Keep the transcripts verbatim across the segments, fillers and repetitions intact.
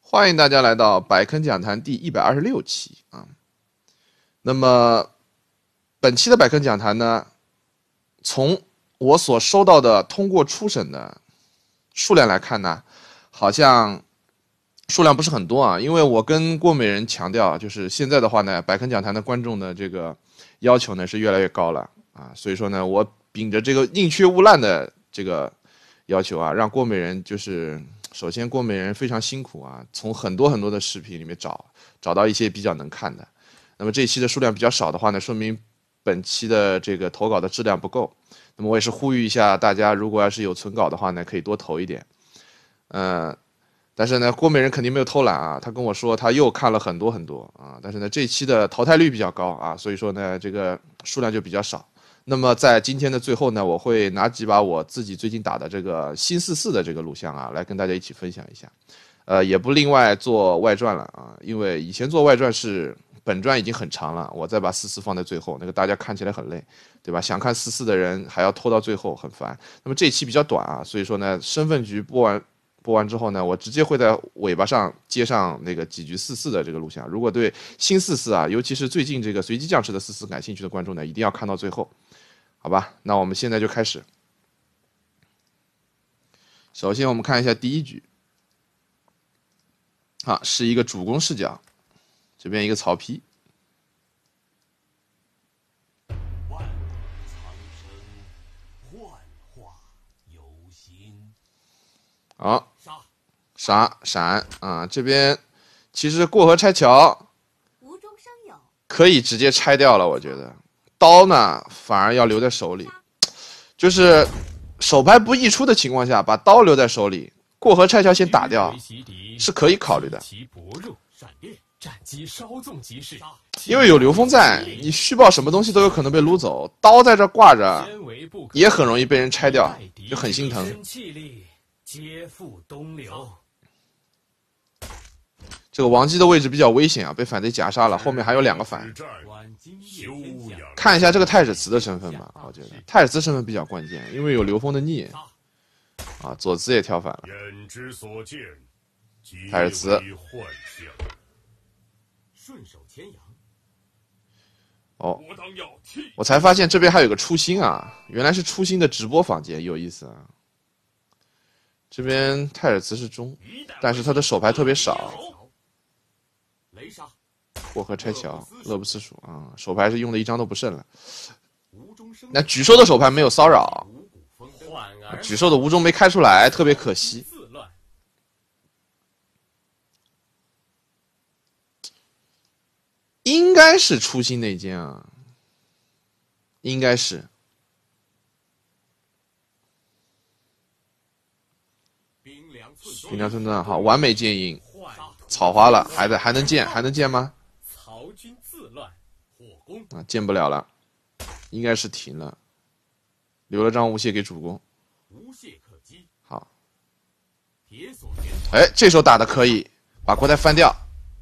欢迎大家来到百坑讲坛第一百二十六期啊。那么本期的百坑讲坛呢，从我所收到的通过初审的数量来看呢，好像数量不是很多啊。因为我跟郭美人强调，就是现在的话呢，百坑讲坛的观众的这个要求呢是越来越高了啊，所以说呢，我秉着这个宁缺毋滥的这个要求啊，让郭美人就是。首先，郭美人非常辛苦啊，从很多很多的视频里面找找到一些比较能看的。那么这一期的数量比较少的话呢，说明本期的这个投稿的质量不够。那么我也是呼吁一下大家，如果要是有存稿的话呢，可以多投一点。嗯、呃，但是呢，郭美人肯定没有偷懒啊，他跟我说他又看了很多很多啊，但是呢，这一期的淘汰率比较高啊，所以说呢，这个数量就比较少。那么在今天的最后呢，我会拿几把我自己最近打的这个新四四的这个录像啊，来跟大家一起分享一下。呃，也不另外做外传了啊，因为以前做外传是本传已经很长了，我再把四四放在最后，那个大家看起来很累，对吧？想看四四的人还要拖到最后，很烦。那么这一期比较短啊，所以说呢，身份局播完播完之后呢，我直接会在尾巴上接上那个几局四四的这个录像。如果对新四四啊，尤其是最近这个随机降持的四四感兴趣的观众呢，一定要看到最后。好吧，那我们现在就开始。首先，我们看一下第一局，啊，是一个主攻视角，这边一个曹丕，好，杀闪啊，这边其实过河拆桥可以直接拆掉了，我觉得。刀呢，反而要留在手里，就是手牌不溢出的情况下，把刀留在手里，过河拆桥先打掉，是可以考虑的。因为有刘峰在，你虚报什么东西都有可能被撸走，刀在这挂着，也很容易被人拆掉，就很心疼。这个王姬的位置比较危险啊，被反贼夹杀了，后面还有两个反。看一下这个太史慈的身份吧，我觉得太史慈身份比较关键，因为有刘峰的逆啊，左慈也跳反了。太史慈，哦，我才发现这边还有个初心啊，原来是初心的直播房间，有意思啊。这边太史慈是中，但是他的手牌特别少。过河拆桥，乐不思蜀啊！手牌是用的一张都不剩了。那举寿的手牌没有骚扰，举寿的无中没开出来，特别可惜。应该是初心那间啊，应该是。平凉村段好，完美建营，草花了，还在还能建还能建吗？啊，建不了了，应该是停了，留了张无懈给主公。好，哎，这手打的可以，把国台翻掉。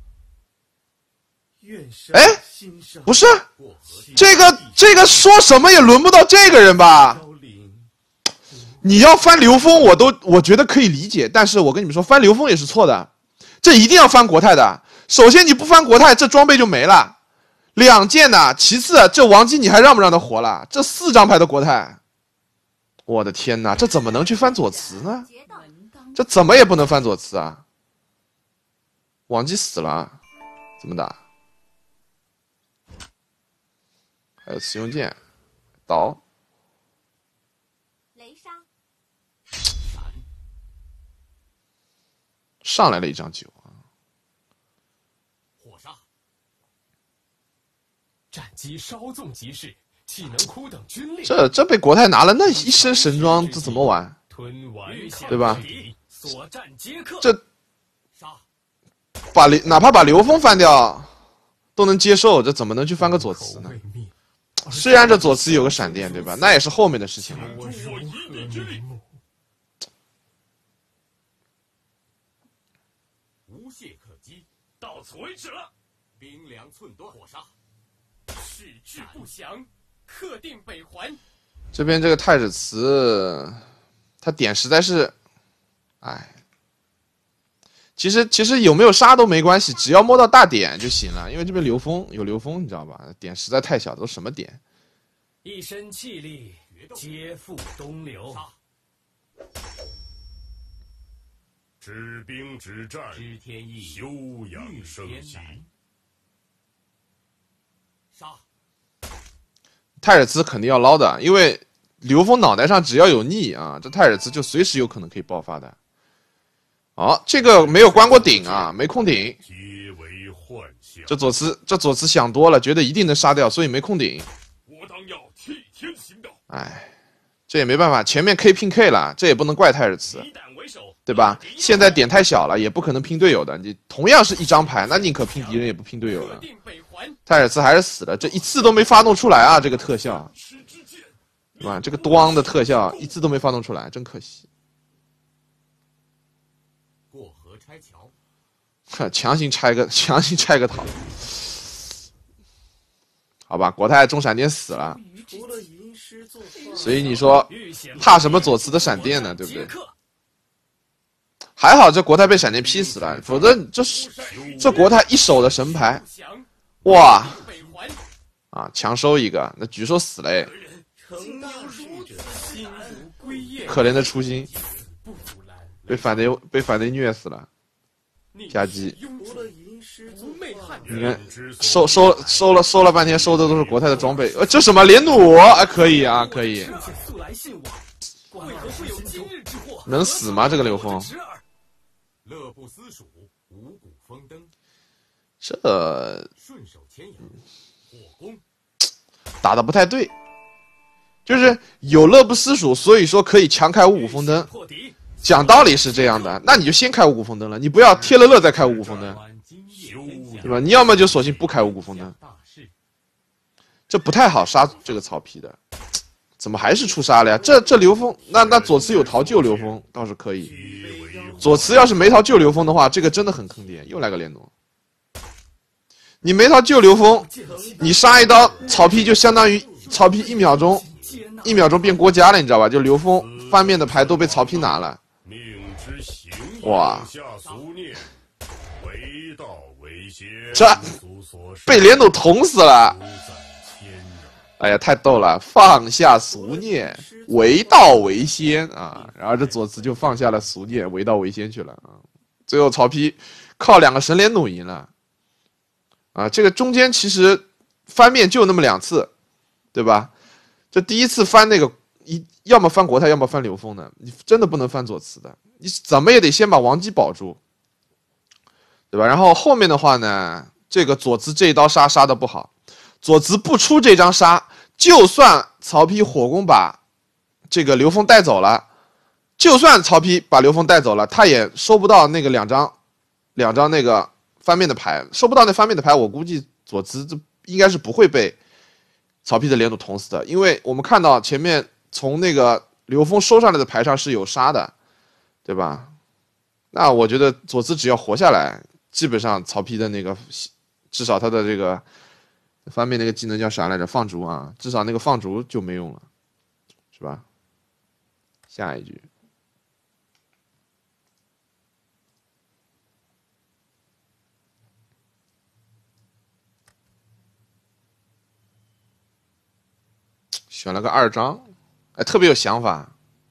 哎，不是，这个这个说什么也轮不到这个人吧？你要翻刘峰，我都我觉得可以理解，但是我跟你们说，翻刘峰也是错的，这一定要翻国泰的。首先你不翻国泰，这装备就没了。两件呢，其次这王姬你还让不让他活了？这四张牌的国泰，我的天哪，这怎么能去翻左慈呢？这怎么也不能翻左慈啊！王姬死了，怎么打？还有慈用剑，刀， 雷杀， 上来了一张九啊！ 火杀。战机稍纵即逝，岂能哭等军令？ 这这被国泰拿了那一身神装，这怎么玩？对吧？这把刘哪怕把刘峰翻掉都能接受，这怎么能去翻个左慈呢？虽然这左慈有个闪电，对吧？那也是后面的事情了。 无懈可击，到此为止了。冰凉寸断，火杀。矢志不详，克定北还。 这边这个太史慈，他点实在是，哎， 其实其实有没有杀都没关系，只要摸到大点就行了。因为这边流风有流风，你知道吧？点实在太小，都什么点？ 一身气力，皆付东流。 知兵知战， 知天意， 休养生息。 杀！ 泰尔兹肯定要捞的，因为流风脑袋上只要有逆啊，这泰尔兹就随时有可能可以爆发的。好、哦，这个没有关过顶啊，没控顶。 皆为幻象。 这左慈这左慈想多了，觉得一定能杀掉，所以没控顶。 我当要替天行道。 哎，这也没办法，前面 K 拼 K 了，这也不能怪泰尔兹。对吧？现在点太小了，也不可能拼队友的。你同样是一张牌，那宁可拼敌人也不拼队友了。泰尔兹还是死了，这一次都没发动出来啊！这个特效，对吧？这个咣的特效一次都没发动出来，真可惜。 过河拆桥， 哼，强行拆个强行拆个塔。好吧，国泰中闪电死了，所以你说怕什么左慈的闪电呢？对不对？还好这国泰被闪电劈死了，否则这是这国泰一手的神牌，哇！啊，强收一个，那举手死了哎！可怜的初心，被反雷被反雷虐死了，夹击。你看，收收收了收了半天，收的都是国泰的装备。呃，这什么连弩啊？可以啊，可以。能死吗？这个刘峰？ 乐不思蜀，五谷丰登。 这顺手牵羊，火攻打的不太对，就是有乐不思蜀，所以说可以强开五谷丰登。讲道理是这样的，那你就先开五谷丰登了，你不要贴了乐再开五谷丰登，对吧？你要么就索性不开五谷丰登，这不太好杀这个曹丕的。怎么还是出杀了呀？这这刘峰，那那左慈有逃救刘峰倒是可以。左慈要是没逃救刘峰的话，这个真的很坑爹。又来个连弩，你没逃救刘峰，你杀一刀，曹丕就相当于曹丕一秒钟，一秒钟变郭嘉了，你知道吧？就刘峰翻面的牌都被曹丕拿了。哇！这被连弩捅死了。哎呀，太逗了！放下俗念，为道为先啊！然后这左慈就放下了俗念，为道为先去了啊！最后曹丕靠两个神连弩赢了啊！这个中间其实翻面就那么两次，对吧？这第一次翻那个一，要么翻国泰，要么翻刘峰的，你真的不能翻左慈的，你怎么也得先把王姬保住，对吧？然后后面的话呢，这个左慈这一刀杀杀的不好。左慈不出这张杀，就算曹丕火攻把这个刘峰带走了，就算曹丕把刘峰带走了，他也收不到那个两张两张那个翻面的牌，收不到那翻面的牌，我估计左慈这应该是不会被曹丕的连弩捅死的，因为我们看到前面从那个刘峰收上来的牌上是有杀的，对吧？那我觉得左慈只要活下来，基本上曹丕的那个至少他的这个翻面那个技能叫啥来着？放逐啊，至少那个放逐就没用了，是吧？下一局，选了个二张，哎，特别有想法。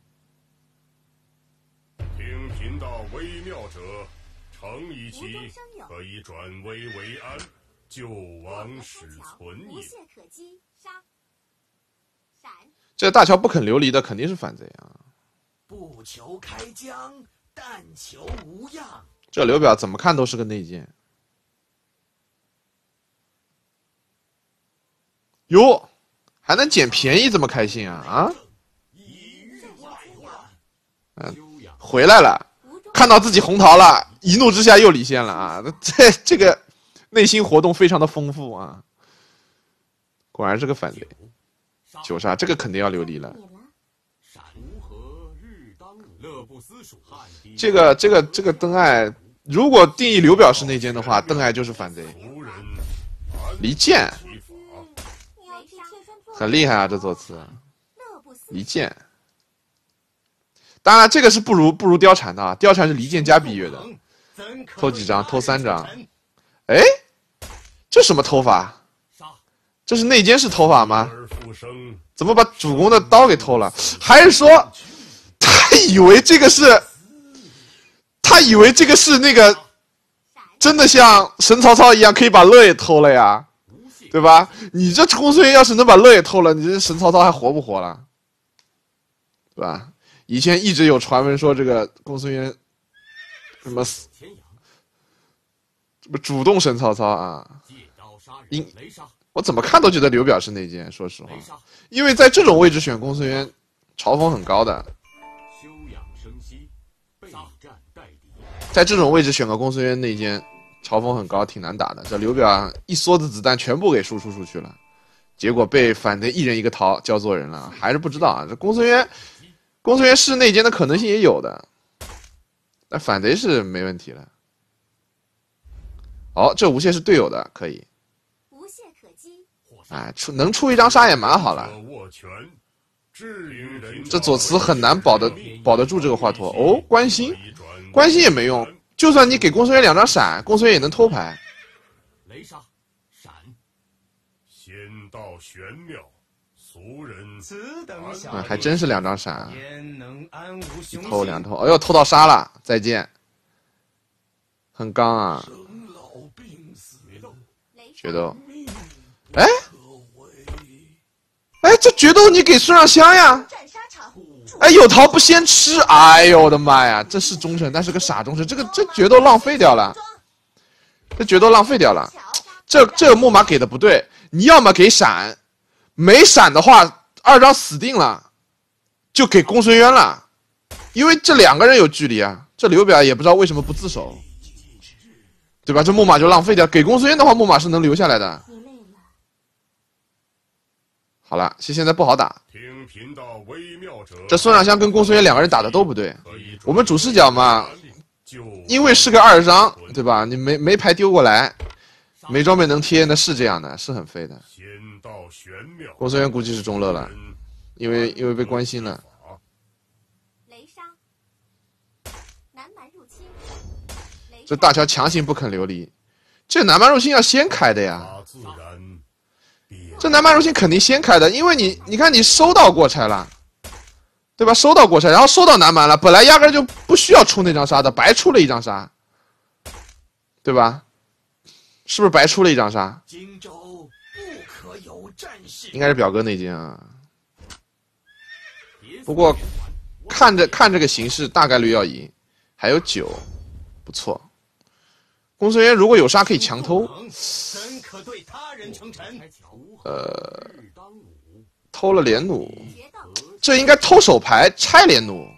听贫道微妙者，诚以其可以转危为安。救亡使存也。 这大乔不肯流离的肯定是反贼啊！ 不求开疆，但求无恙。 这刘表怎么看都是个内奸。哟，还能捡便宜，这么开心啊啊！嗯，回来了，看到自己红桃了，一怒之下又离线了啊！这这个。内心活动非常的丰富啊，果然是个反贼。九杀这个肯定要流离了。这个这个这个邓艾，如果定义刘表是内奸的话，邓艾就是反贼。离间，很厉害啊，这座词。离间，当然这个是不如不如貂蝉的啊，貂蝉是离间加闭月的。 偷几张？偷三张。哎，这什么偷法？这是内奸式偷法吗？怎么把主公的刀给偷了？还是说他以为这个是？他以为这个是那个真的像神曹操一样可以把乐也偷了呀，对吧？你这公孙渊要是能把乐也偷了，你这神曹操还活不活了？对吧？以前一直有传闻说这个公孙渊什么什么主动神曹操啊，因我怎么看都觉得刘表是内奸，说实话，因为在这种位置选公孙渊，嘲讽很高的。在这种位置选个公孙渊内奸，嘲讽很高，挺难打的。这刘表一梭子子弹全部给输出出去了，结果被反贼一人一个逃，教做人了，还是不知道啊。这公孙渊，公孙渊是内奸的可能性也有的，但反贼是没问题了。哦，这无懈是队友的，可以。无懈可击。哎，出能出一张杀也蛮好了。这左慈很难保得保得住这个华佗。哦，关心。关心也没用，就算你给公孙渊两张闪，公孙渊也能偷牌。雷杀，闪， 仙道玄妙，俗人此等小、 嗯，还真是两张闪，一偷两偷，哎呦，偷到杀了，再见，很刚啊，决斗，哎，哎，这决斗你给孙尚香呀？哎，有桃不先吃！哎呦我的妈呀，这是忠臣，但是个傻忠臣，这个这决斗浪费掉了，这决斗浪费掉了。这这个木马给的不对，你要么给闪，没闪的话，二张死定了，就给公孙渊了，因为这两个人有距离啊。这刘表也不知道为什么不自首，对吧？这木马就浪费掉，给公孙渊的话，木马是能留下来的。好了，其实现在不好打。这孙尚香跟公孙渊两个人打的都不对。我们主视角嘛，因为是个二张，对吧？你没没牌丢过来，没装备能贴，那是这样的，是很废的。公孙渊估计是中乐了，因为因为被关心了。雷杀，南蛮入侵。这大乔强行不肯流离，这南蛮入侵要先开的呀。这南蛮入侵肯定先开的，因为你你看你收到过差了，对吧？收到过差，然后收到南蛮了，本来压根就不需要出那张杀的，白出了一张杀，对吧？是不是白出了一张杀？荆州不可有战事，应该是表哥内奸啊。不过看着看这个形势，大概率要赢，还有九，不错。公孙渊如果有杀可以强偷，呃，偷了连弩，这应该偷手牌拆连弩。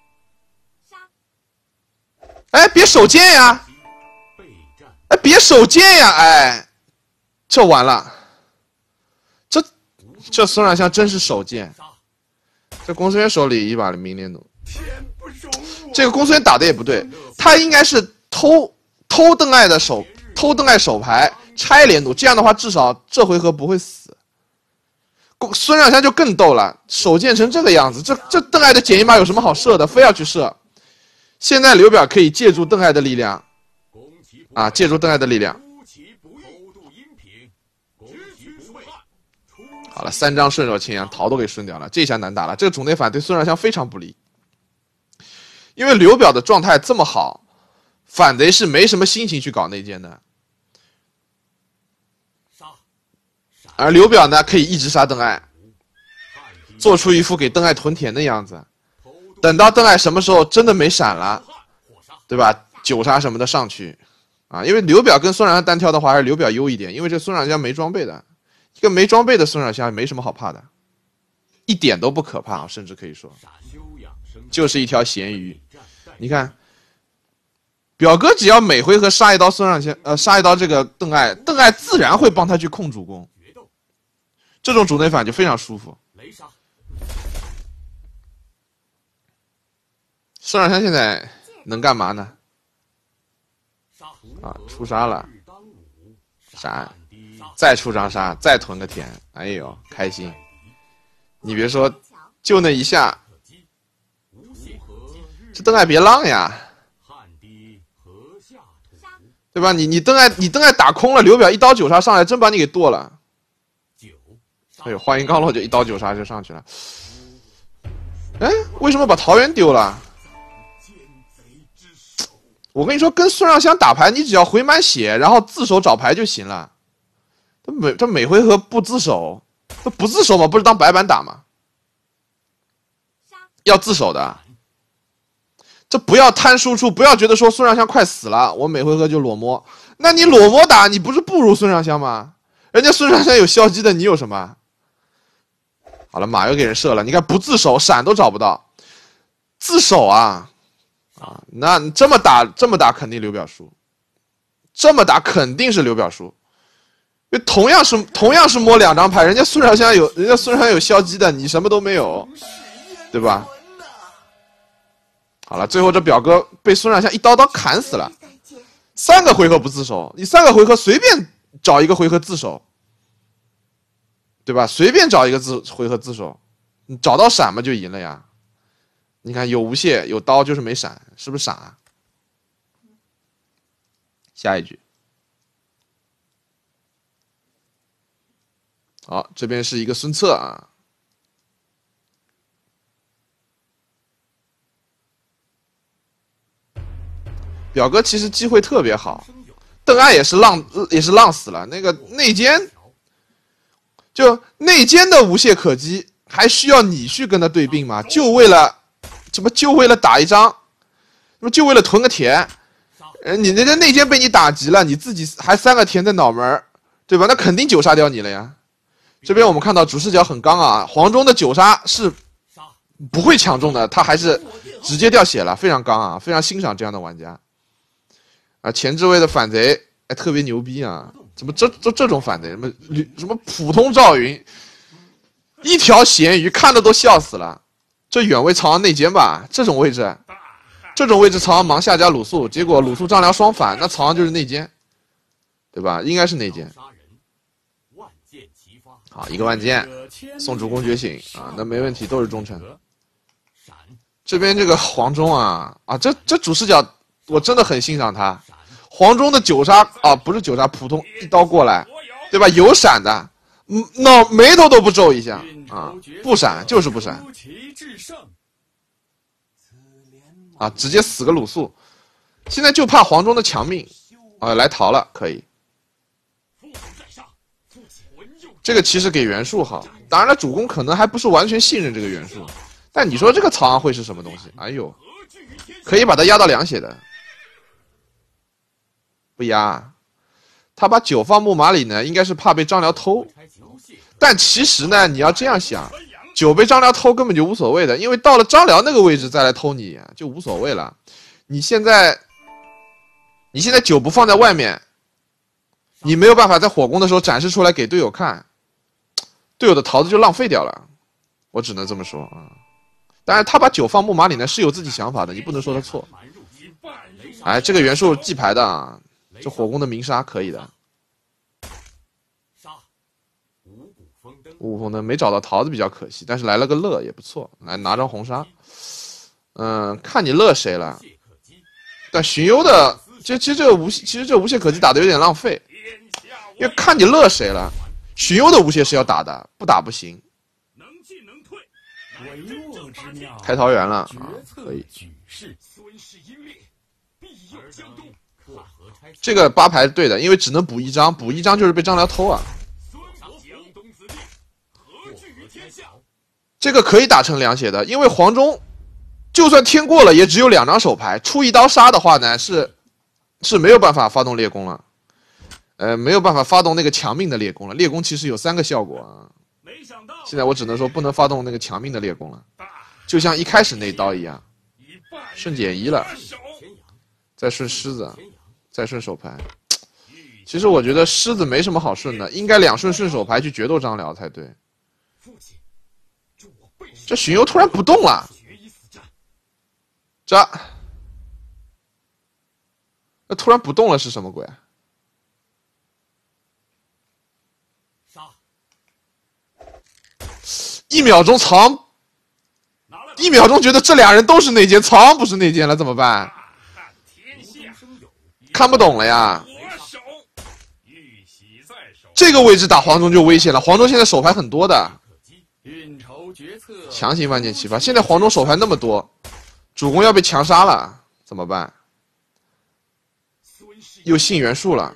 哎，别手贱呀！哎，别手贱呀！哎，这完了，这这孙尚香真是手贱。这公孙渊手里一把明连弩，这个公孙渊打的也不对，他应该是偷。偷邓艾的手，偷邓艾手牌，拆连弩，这样的话至少这回合不会死。孙尚香就更逗了，手贱成这个样子，这这邓艾的减一码有什么好射的？非要去射。现在刘表可以借助邓艾的力量，啊，借助邓艾的力量。好了，三张顺手牵羊，桃都给顺掉了，这下难打了。这个主内反对孙尚香非常不利，因为刘表的状态这么好。反贼是没什么心情去搞内奸的，而刘表呢，可以一直杀邓艾，做出一副给邓艾屯田的样子。等到邓艾什么时候真的没闪了，对吧？九杀什么的上去，啊，因为刘表跟孙尚香单挑的话，还是刘表优一点，因为这孙尚香没装备的，一个没装备的孙尚香没什么好怕的，一点都不可怕，甚至可以说，就是一条咸鱼。你看。表哥只要每回合杀一刀孙尚香，呃，杀一刀这个邓艾，邓艾自然会帮他去控主攻，这种主内反就非常舒服。孙尚香现在能干嘛呢？啊，出杀了，闪，再出张杀，再囤个田，哎呦，开心！你别说，就那一下，这邓艾别浪呀！ 对吧？你你邓艾你邓艾打空了，刘表一刀九杀上来，真把你给剁了。哎呦，话音刚落就一刀九杀就上去了。哎，为什么把桃园丢了？我跟你说，跟孙尚香打牌，你只要回满血，然后自首找牌就行了。他每他每回合不自首，他不自首嘛，不是当白板打吗？要自首的。这不要贪输出，不要觉得说孙尚香快死了，我每回合就裸摸。那你裸摸打，你不是不如孙尚香吗？人家孙尚香有消击的，你有什么？好了，马又给人射了，你看不自首，闪都找不到，自首啊啊！那这么打，这么打肯定刘表输，这么打肯定是刘表输，因为同样是同样是摸两张牌，人家孙尚香有，人家孙尚香有消击的，你什么都没有，对吧？好了，最后这表哥被孙尚香一刀刀砍死了，三个回合不自首，你三个回合随便找一个回合自首，对吧？随便找一个自回合自首，你找到闪嘛就赢了呀。你看有无懈有刀就是没闪，是不是傻啊？下一局，好，这边是一个孙策啊。表哥其实机会特别好，邓艾也是浪也是浪死了。那个内奸，就内奸的无懈可击，还需要你去跟他对并吗？就为了怎么就为了打一张，什么就为了囤个田？呃，你那个内奸被你打急了，你自己还三个田在脑门，对吧？那肯定九杀掉你了呀。这边我们看到主视角很刚啊，黄忠的九杀是不会抢中的，他还是直接掉血了，非常刚啊，非常欣赏这样的玩家。啊，前置位的反贼哎特别牛逼啊！怎么这这这种反贼，什么什么普通赵云，一条咸鱼看的都笑死了。这远位藏上内奸吧，这种位置，这种位置藏上盲下加鲁肃，结果鲁肃张良双反，那藏上就是内奸，对吧？应该是内奸。好，一个万箭，送主公觉醒啊，那没问题，都是忠臣。这边这个黄忠啊啊，这这主视角我真的很欣赏他。黄忠的九杀啊，不是九杀，普通一刀过来，对吧？有闪的，嗯，脑眉头都不皱一下啊，不闪就是不闪，啊，直接死个鲁肃。现在就怕黄忠的强命啊，来逃了，可以。这个其实给袁术好，当然了，主公可能还不是完全信任这个袁术，但你说这个曹昂会是什么东西？哎呦，可以把他压到两血的。不压，他把九放木马里呢，应该是怕被张辽偷。但其实呢，你要这样想，九被张辽偷根本就无所谓的，因为到了张辽那个位置再来偷你就无所谓了。你现在，你现在九不放在外面，你没有办法在火攻的时候展示出来给队友看，队友的桃子就浪费掉了。我只能这么说啊。当然，他把九放木马里呢是有自己想法的，你不能说他错。哎，这个袁术记牌的啊。这火攻的明杀可以的，五谷丰登没找到桃子比较可惜，但是来了个乐也不错，来拿张红杀。嗯，看你乐谁了。但荀攸的，其实其实这个无其实这无懈可击打的有点浪费，因为看你乐谁了。荀攸的无懈是要打的，不打不行。开桃园了啊，可以。这个八牌对的，因为只能补一张，补一张就是被张辽偷啊。这个可以打成两血的，因为黄忠就算天过了，也只有两张手牌，出一刀杀的话呢，是是没有办法发动猎弓了，呃，没有办法发动那个强命的猎弓了。猎弓其实有三个效果啊，现在我只能说不能发动那个强命的猎弓了，就像一开始那刀一样，顺减一了，再顺狮子。再顺手牌，其实我觉得狮子没什么好顺的，应该两顺顺手牌去决斗张辽才对。这荀攸突然不动了，这那突然不动了是什么鬼？一秒钟藏，一秒钟觉得这俩人都是内奸，曹昂不是内奸了怎么办？看不懂了呀！ 这个位置打黄忠就危险了。黄忠现在手牌很多的，强行万箭齐发。现在黄忠手牌那么多，主公要被强杀了，怎么办？又信袁术了。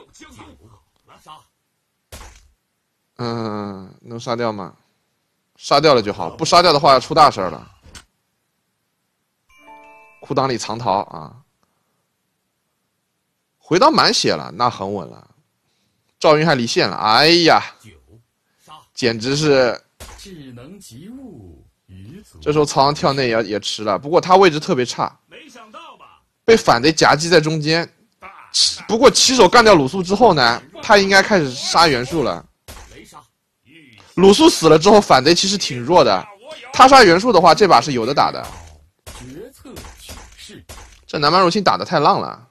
嗯，能杀掉吗？杀掉了就好，不杀掉的话要出大事了。裤裆里藏桃啊！回到满血了，那很稳了。赵云还离线了，哎呀，简直是！这时候曹昂跳内也也吃了，不过他位置特别差，被反贼夹击在中间。不过起手干掉鲁肃之后呢，他应该开始杀袁术了。鲁肃死了之后，反贼其实挺弱的，他杀袁术的话，这把是有的打的。这南蛮入侵打得太浪了，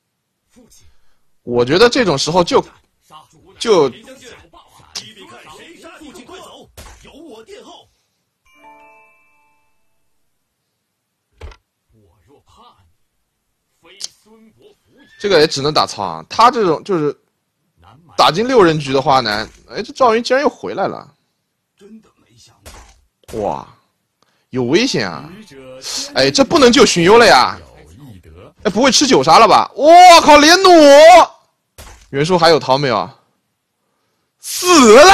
我觉得这种时候就就这个也只能打曹昂，他这种就是打进六人局的话呢，哎，这赵云竟然又回来了，哇，有危险啊！哎，这不能救荀攸了呀！哎，不会吃九杀了吧？我靠，连弩！袁术还有逃没有？死了！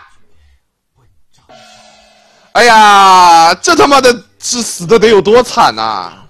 哎呀，这他妈的是死的得有多惨呐、啊！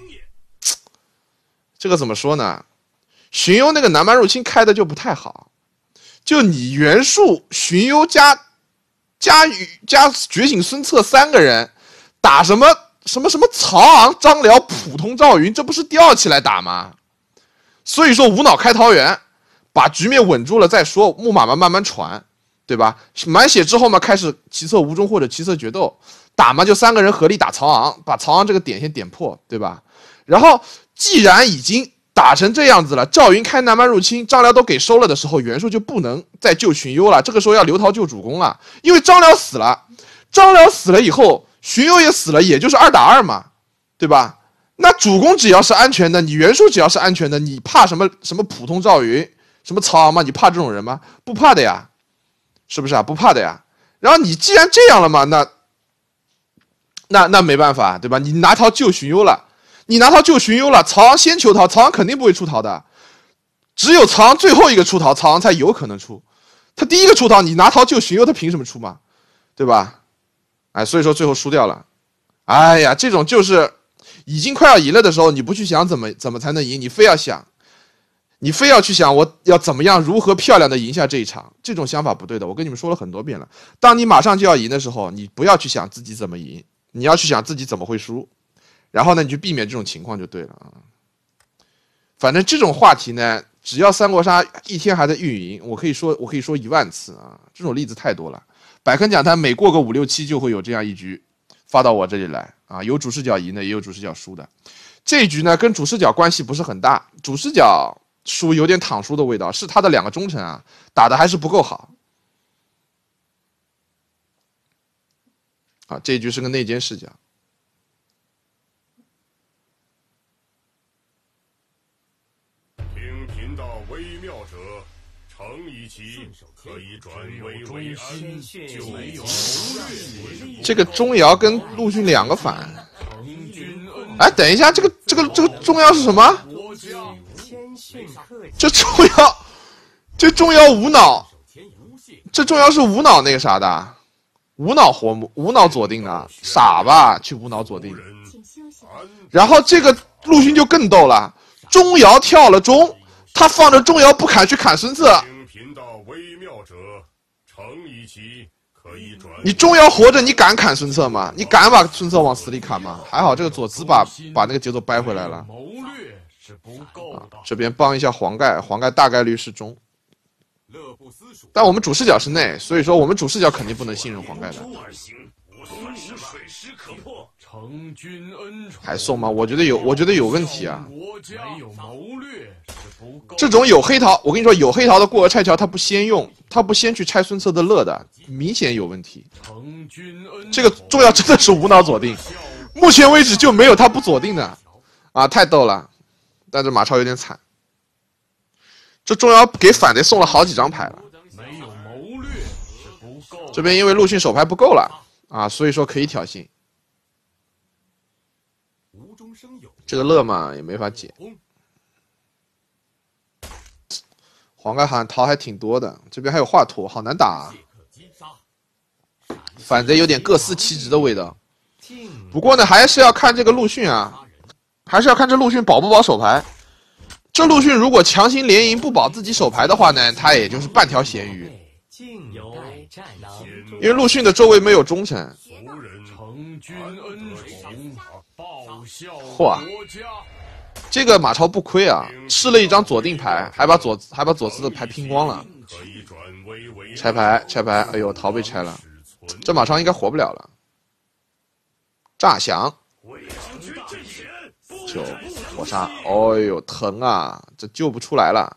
这个怎么说呢？荀攸那个南蛮入侵开的就不太好，就你袁术、荀攸加加加觉醒孙策三个人打什么什么什么曹昂、张辽、普通赵云，这不是吊起来打吗？所以说无脑开桃园，把局面稳住了再说，木马嘛慢慢传，对吧？满血之后嘛，开始奇策无中或者奇策决斗，打嘛就三个人合力打曹昂，把曹昂这个点先点破，对吧？然后既然已经打成这样子了，赵云开南蛮入侵，张辽都给收了的时候，袁术就不能再救荀攸了，这个时候要刘陶救主公了，因为张辽死了，张辽死了以后，荀攸也死了，也就是二打二嘛，对吧？那主公只要是安全的，你袁术只要是安全的，你怕什么什么普通赵云，什么曹昂吗？你怕这种人吗？不怕的呀，是不是啊？不怕的呀。然后你既然这样了嘛，那那那没办法，对吧？你拿桃救荀攸了。你拿桃救荀攸了，曹昂先求桃，曹昂肯定不会出桃的，只有曹昂最后一个出桃，曹昂才有可能出。他第一个出桃，你拿桃救荀攸，他凭什么出嘛？对吧？哎，所以说最后输掉了。哎呀，这种就是已经快要赢了的时候，你不去想怎么怎么才能赢，你非要想，你非要去想我要怎么样如何漂亮的赢下这一场，这种想法不对的。我跟你们说了很多遍了，当你马上就要赢的时候，你不要去想自己怎么赢，你要去想自己怎么会输。然后呢，你就避免这种情况就对了啊。反正这种话题呢，只要三国杀一天还在运营，我可以说我可以说一万次啊。这种例子太多了，百坑讲坛每过个五六期就会有这样一局发到我这里来啊，有主视角赢的，也有主视角输的。这一局呢跟主视角关系不是很大，主视角输有点躺输的味道，是他的两个忠臣啊打的还是不够好啊。这一局是个内奸视角。 可以转危为安，就没有这个钟繇跟陆逊两个反。哎，等一下，这个这个这个钟繇是什么？这钟繇，这钟繇无脑，这钟繇是无脑那个啥的，无脑活无脑左定的，傻吧？去无脑左定。然后这个陆逊就更逗了，钟繇跳了钟，他放着钟繇不砍去砍孙策。你钟繇活着，你敢砍孙策吗？你敢把孙策往死里砍吗？还好这个左慈把把那个节奏掰回来了。啊、这边帮一下黄盖，黄盖大概率是中，但我们主视角是内，所以说我们主视角肯定不能信任黄盖的。还送吗？我觉得有，我觉得有问题啊。这种有黑桃，我跟你说，有黑桃的过河拆桥，他不先用，他不先去拆孙策的乐的，明显有问题。这个钟繇真的是无脑左定，目前为止就没有他不左定的，啊，太逗了。但是马超有点惨，这钟繇给反贼送了好几张牌了。 这边因为陆逊手牌不够了啊，所以说可以挑衅。这个乐嘛也没法解。黄盖好像桃还挺多的，这边还有华佗，好难打啊。反贼有点各司其职的味道。不过呢，还是要看这个陆逊啊，还是要看这陆逊保不保手牌。这陆逊如果强行连赢不保自己手牌的话呢，他也就是半条咸鱼。因为陆逊的周围没有忠臣。嚯！这个马超不亏啊，吃了一张左定牌，还把左还把左慈的牌拼光了。拆牌，拆牌！哎呦，桃被拆了，这马超应该活不了了。诈降，九火杀！哎呦，疼啊！这救不出来了。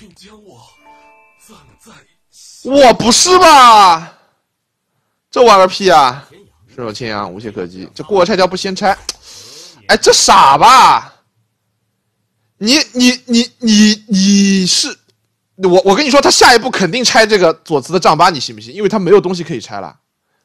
我不是吧？这玩个屁啊！顺手牵羊，无懈可击。这过河拆桥不先拆？哎，这傻吧？你你你你你是我我跟你说，他下一步肯定拆这个左慈的丈八，你信不信？因为他没有东西可以拆了。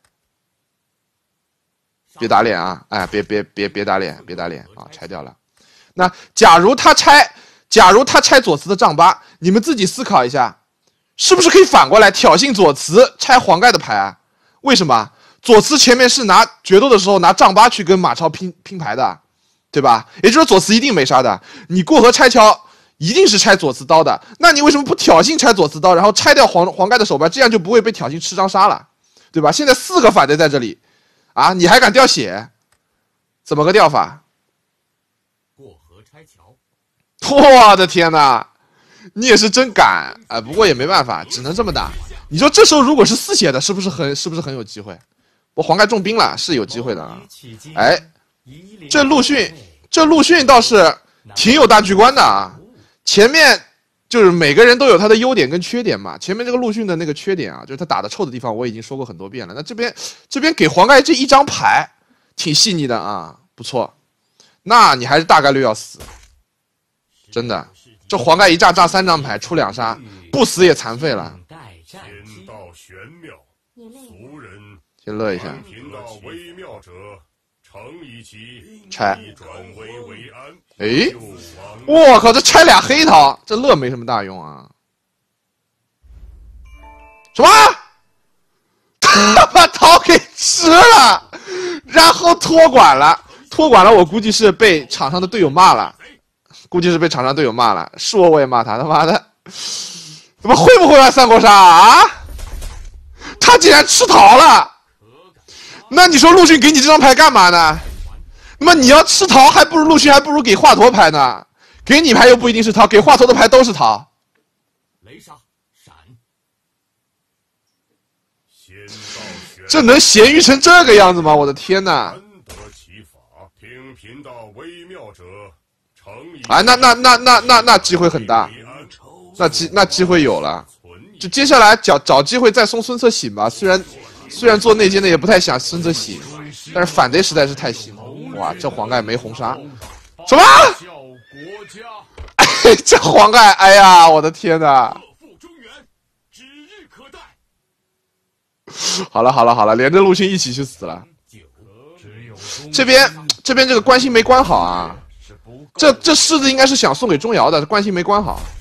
别打脸啊！哎，别别别别打脸，别打脸啊！拆掉了。那假如他拆，假如他拆左慈的丈八，你们自己思考一下，是不是可以反过来挑衅左慈拆黄盖的牌啊？为什么？左慈前面是拿决斗的时候拿丈八去跟马超拼拼牌的，对吧？也就是说左慈一定没杀的。你过河拆桥一定是拆左慈刀的，那你为什么不挑衅拆左慈刀，然后拆掉黄黄盖的手牌，这样就不会被挑衅吃张杀了，对吧？现在四个反贼在这里，啊，你还敢掉血？怎么个掉法？ 过河拆桥！ 我的天哪，你也是真敢啊！不过也没办法，只能这么打。你说这时候如果是四血的，是不是很是不是很有机会？我黄盖重兵了，是有机会的啊！哎，这陆逊，这陆逊倒是挺有大局观的啊。前面就是每个人都有他的优点跟缺点嘛。前面这个陆逊的那个缺点啊，就是他打的臭的地方，我已经说过很多遍了。那这边这边给黄盖这一张牌，挺细腻的啊，不错。那你还是大概率要死，真的。这黄盖一炸炸三张牌，出两杀，不死也残废了。 天道玄妙，俗人先乐一下。 贫道微妙者，诚以其拆。 转危为安。 哎，我靠，这拆俩黑桃，这乐没什么大用啊。什么？他把桃给吃了，然后托管了，托管了，我估计是被场上的队友骂了。估计是被场上队友骂了，是我我也骂他，他妈的，怎么会不会玩三国杀啊？他竟然吃桃了，那你说陆逊给你这张牌干嘛呢？那么你要吃桃，还不如陆逊还不如给华佗牌呢，给你牌又不一定是桃，给华佗的牌都是桃。 雷杀闪， 这能咸鱼成这个样子吗？我的天哪！ 得其法，听贫道微妙者。 啊，那那那那那那机会很大，那机那机会有了，就接下来找找机会再送孙策醒吧。虽然虽然做内奸的也不太想孙策醒，但是反贼实在是太行了。哇，这黄盖没红杀，什么？哎，这黄盖，哎呀，我的天哪！好了好了好了，连着陆逊一起去死了。这边这边这个关心没关好啊。这这狮子应该是想送给钟繇的，关系没关好。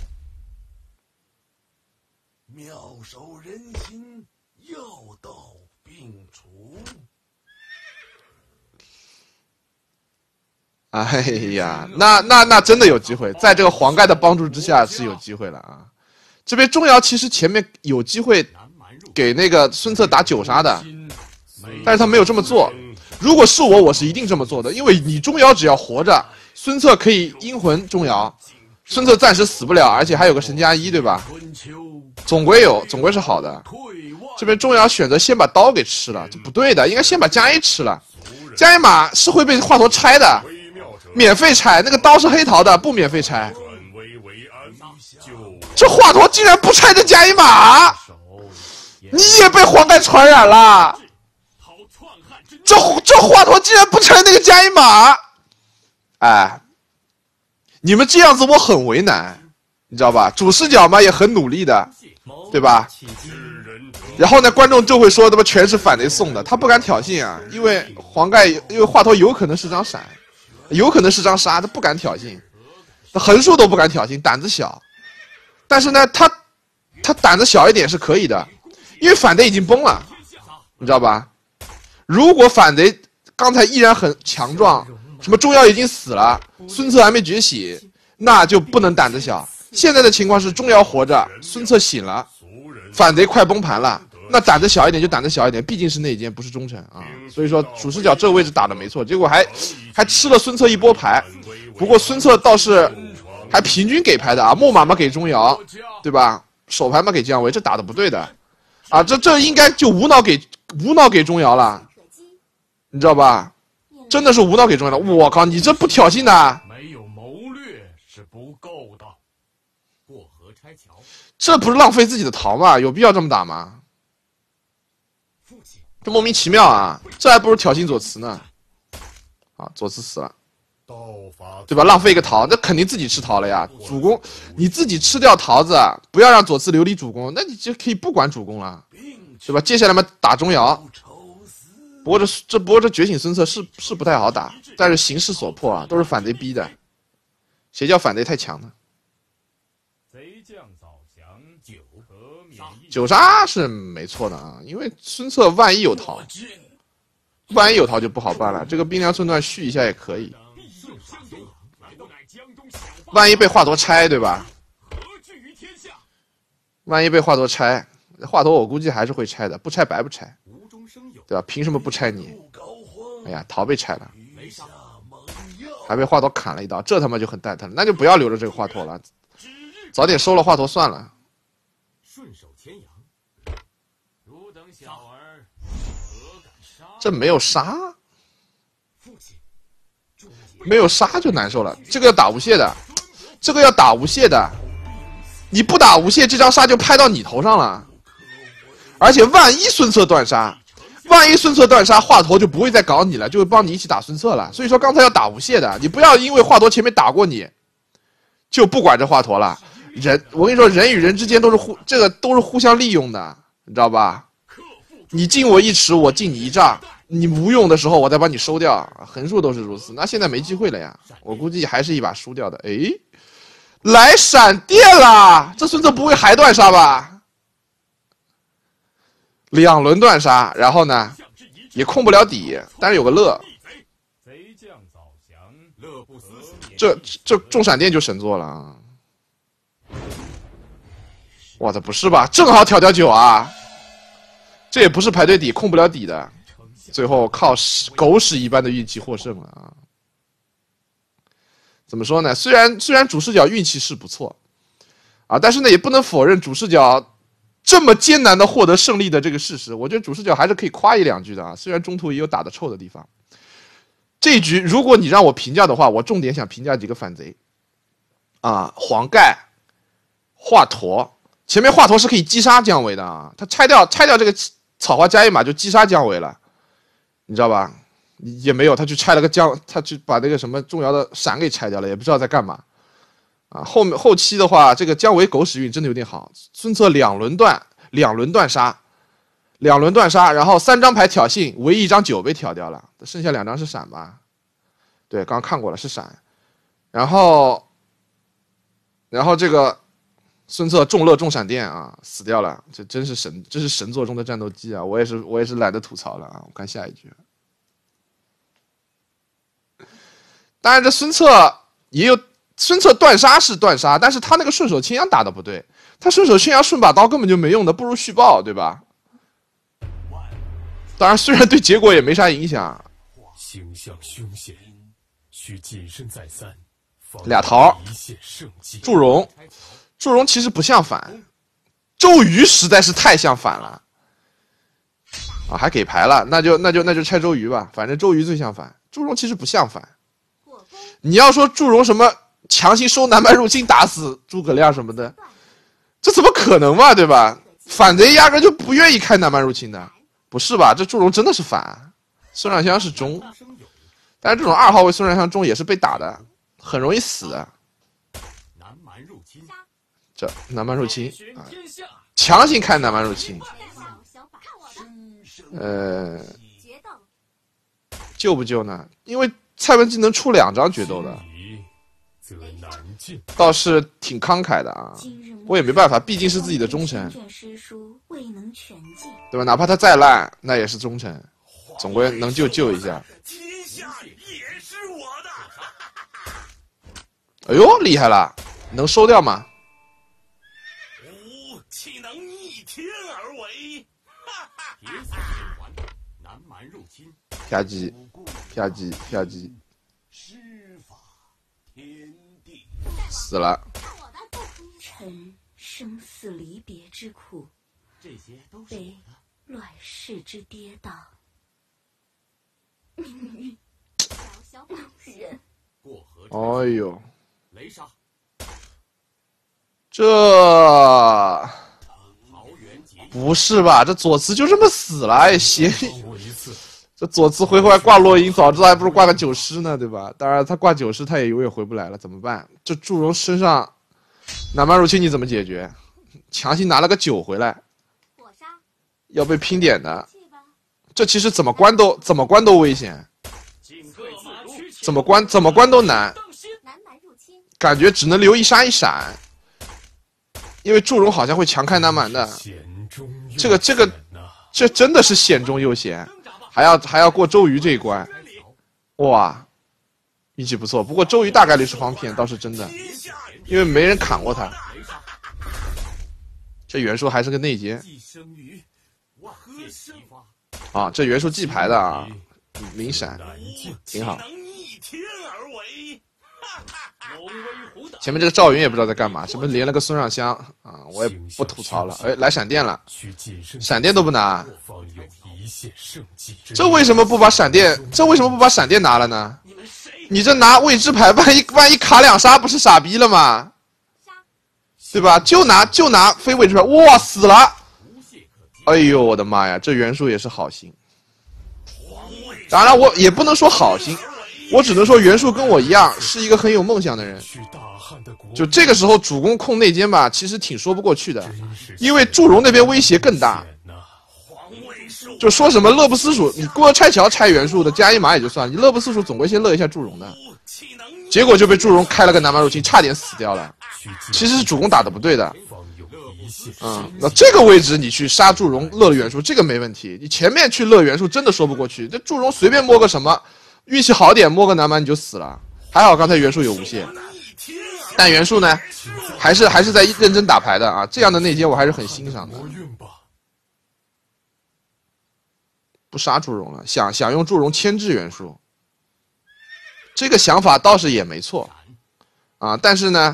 妙手仁心，药到病除。 哎呀，那那那真的有机会，在这个黄盖的帮助之下是有机会了啊。这边钟繇其实前面有机会给那个孙策打九杀的，但是他没有这么做。如果是我，我是一定这么做的，因为你钟繇只要活着。孙策可以阴魂钟繇，孙策暂时死不了，而且还有个神加一，对吧？总归有，总归是好的。这边钟繇选择先把刀给吃了，这不对的，应该先把加一吃了。加一马是会被华佗拆的，免费拆，那个刀是黑桃的，不免费拆。这华佗竟然不拆这加一马，你也被黄盖传染了。这这华佗竟然不拆那个加一马。哎，你们这样子我很为难，你知道吧？主视角嘛也很努力的，对吧？ 然后呢，观众就会说他妈全是反贼送的，他不敢挑衅啊，因为黄盖因为华佗有可能是张闪，有可能是张杀，他不敢挑衅，他横竖都不敢挑衅，胆子小。但是呢，他他胆子小一点是可以的，因为反贼已经崩了，你知道吧？如果反贼刚才依然很强壮，什么钟繇已经死了，孙策还没觉醒，那就不能胆子小。现在的情况是钟繇活着，孙策醒了，反贼快崩盘了，那胆子小一点就胆子小一点，毕竟是内奸，不是忠臣啊。所以说主视角这个位置打的没错，结果还还吃了孙策一波牌。不过孙策倒是还平均给牌的啊，木马嘛给钟繇，对吧？手牌嘛给姜维，这打的不对的啊，这这应该就无脑给无脑给钟繇了，你知道吧？真的是无脑给钟繇了。我靠，你这不挑衅的？ 没有谋略是不够的。过河拆桥， 这不是浪费自己的桃吗？有必要这么打吗？这莫名其妙啊！这还不如挑衅左慈呢。啊，左慈死了，对吧？浪费一个桃，那肯定自己吃桃了呀。主公，你自己吃掉桃子，不要让左慈留离主公，那你就可以不管主公了，对吧？接下来嘛，打钟繇。不过这这不过这觉醒孙策是是不太好打，但是形势所迫啊，都是反贼逼的。谁叫反贼太强呢？ 贼将早降，九可免疫。 九杀是没错的啊，因为孙策万一有桃，万一有桃就不好办了。这个兵粮寸断续一下也可以。万一被华佗拆，对吧？万一被华佗拆，华佗我估计还是会拆的，不拆白不拆，对吧？凭什么不拆你？哎呀，桃被拆了，还被华佗砍了一刀，这他妈就很蛋疼了。那就不要留着这个华佗了，早点收了华佗算了。 顺手牵羊，汝等小儿何敢杀？ 这没有杀，没有杀就难受了。这个要打无懈的，这个要打无懈的，你不打无懈，这张杀就拍到你头上了。而且万一孙策断杀，万一孙策断杀，华佗就不会再搞你了，就会帮你一起打孙策了。所以说刚才要打无懈的，你不要因为华佗前面打过你，就不管这华佗了。人，我跟你说，人与人之间都是互，这个都是互相利用的，你知道吧？你进我一尺，我进你一丈，你无用的时候，我再把你收掉，横竖都是如此。那现在没机会了呀，我估计还是一把输掉的。诶，来闪电啦！这孙策不会还断杀吧？两轮断杀，然后呢，也控不了底，但是有个乐。这这中闪电就神作了啊！我的不是吧？正好挑挑九啊！这也不是排队底，控不了底的，最后靠狗屎一般的运气获胜了啊！怎么说呢？虽然虽然主视角运气是不错啊，但是呢，也不能否认主视角这么艰难的获得胜利的这个事实。我觉得主视角还是可以夸一两句的啊，虽然中途也有打得臭的地方。这一局如果你让我评价的话，我重点想评价几个反贼啊，黄盖、华佗。前面华佗是可以击杀姜维的啊，他拆掉拆掉这个草花加一马就击杀姜维了，你知道吧？也没有，他去拆了个姜，他去把那个什么钟繇的闪给拆掉了，也不知道在干嘛啊。后面后期的话，这个姜维狗屎运真的有点好，孙策两轮断，两轮断杀，两轮断杀，然后三张牌挑衅，唯一一张九被挑掉了，剩下两张是闪吧？对，刚刚看过了是闪，然后，然后这个。孙策中乐中闪电啊，死掉了，这真是神，这是神作中的战斗机啊！我也是，我也是懒得吐槽了啊！我看下一句。当然，这孙策也有，孙策断杀是断杀，但是他那个顺手牵羊打的不对，他顺手牵羊顺把刀根本就没用的，不如续报，对吧？当然，虽然对结果也没啥影响。 形象凶险，需谨慎再三。 俩桃，祝融。祝融其实不像反，周瑜实在是太像反了，啊，还给牌了，那就那就那就拆周瑜吧，反正周瑜最像反，祝融其实不像反。你要说祝融什么强行收南蛮入侵打死诸葛亮什么的，这怎么可能嘛，对吧？反贼压根就不愿意开南蛮入侵的，不是吧？这祝融真的是反，孙尚香是中，但是这种二号位孙尚香中也是被打的，很容易死的。这南蛮入侵啊，强行开南蛮入侵， 呃，救不救呢？因为蔡文姬能出两张决斗的，倒是挺慷慨的啊。我也没办法，毕竟是自己的忠臣，对吧？哪怕他再烂，那也是忠臣，总归能救救一下。 天下也是我的。 哎呦，厉害了，能收掉吗？ 吾岂能逆天而为？ 铁索连环，南蛮入侵。 啪叽，啪叽，啪叽， 施法天地， 死了。 臣生死离别之苦， 这些都是悲我的。 乱世之跌宕，命运小小某人。 过河之哎呦， 雷杀， 这桃园结义。 不是吧？这左慈就这么死了？哎，邪！ 我一次。 这左慈回回还挂落英，早知道还不如挂个九师呢，对吧？当然，他挂九师他也永远回不来了，怎么办？这祝融身上南蛮入侵你怎么解决？强行拿了个九回来，要被拼点的。这其实怎么关都怎么关都危险，怎么关怎么关都难，感觉只能留一杀一闪，因为祝融好像会强开南蛮的。这个这个这真的是险中又险。还要还要过周瑜这一关，哇，运气不错。不过周瑜大概率是方片，倒是真的，因为没人砍过他。这袁术还是个内奸啊，这袁术记牌的啊，明闪，挺好。前面这个赵云也不知道在干嘛，什么连了个孙尚香啊，我也不吐槽了。哎，来闪电了，闪电都不拿。这为什么不把闪电？这为什么不把闪电拿了呢？你这拿未知牌，万一万一卡两杀，不是傻逼了吗？对吧？就拿就拿非未知牌，哇，死了！哎呦，我的妈呀，这袁术也是好心。当然，我也不能说好心，我只能说袁术跟我一样，是一个很有梦想的人。就这个时候主攻控内奸吧，其实挺说不过去的，因为祝融那边威胁更大。就说什么乐不思蜀，你过拆桥拆袁术的加一码也就算，你乐不思蜀总归先乐一下祝融的，结果就被祝融开了个南蛮入侵，差点死掉了。其实是主公打的不对的，嗯，那这个位置你去杀祝融乐袁术这个没问题，你前面去乐袁术真的说不过去，这祝融随便摸个什么，运气好点摸个南蛮你就死了。还好刚才袁术有无懈，但袁术呢，还是还是在认真打牌的啊，这样的内奸我还是很欣赏的。不杀祝融了，想想用祝融牵制袁术，这个想法倒是也没错，啊，但是呢，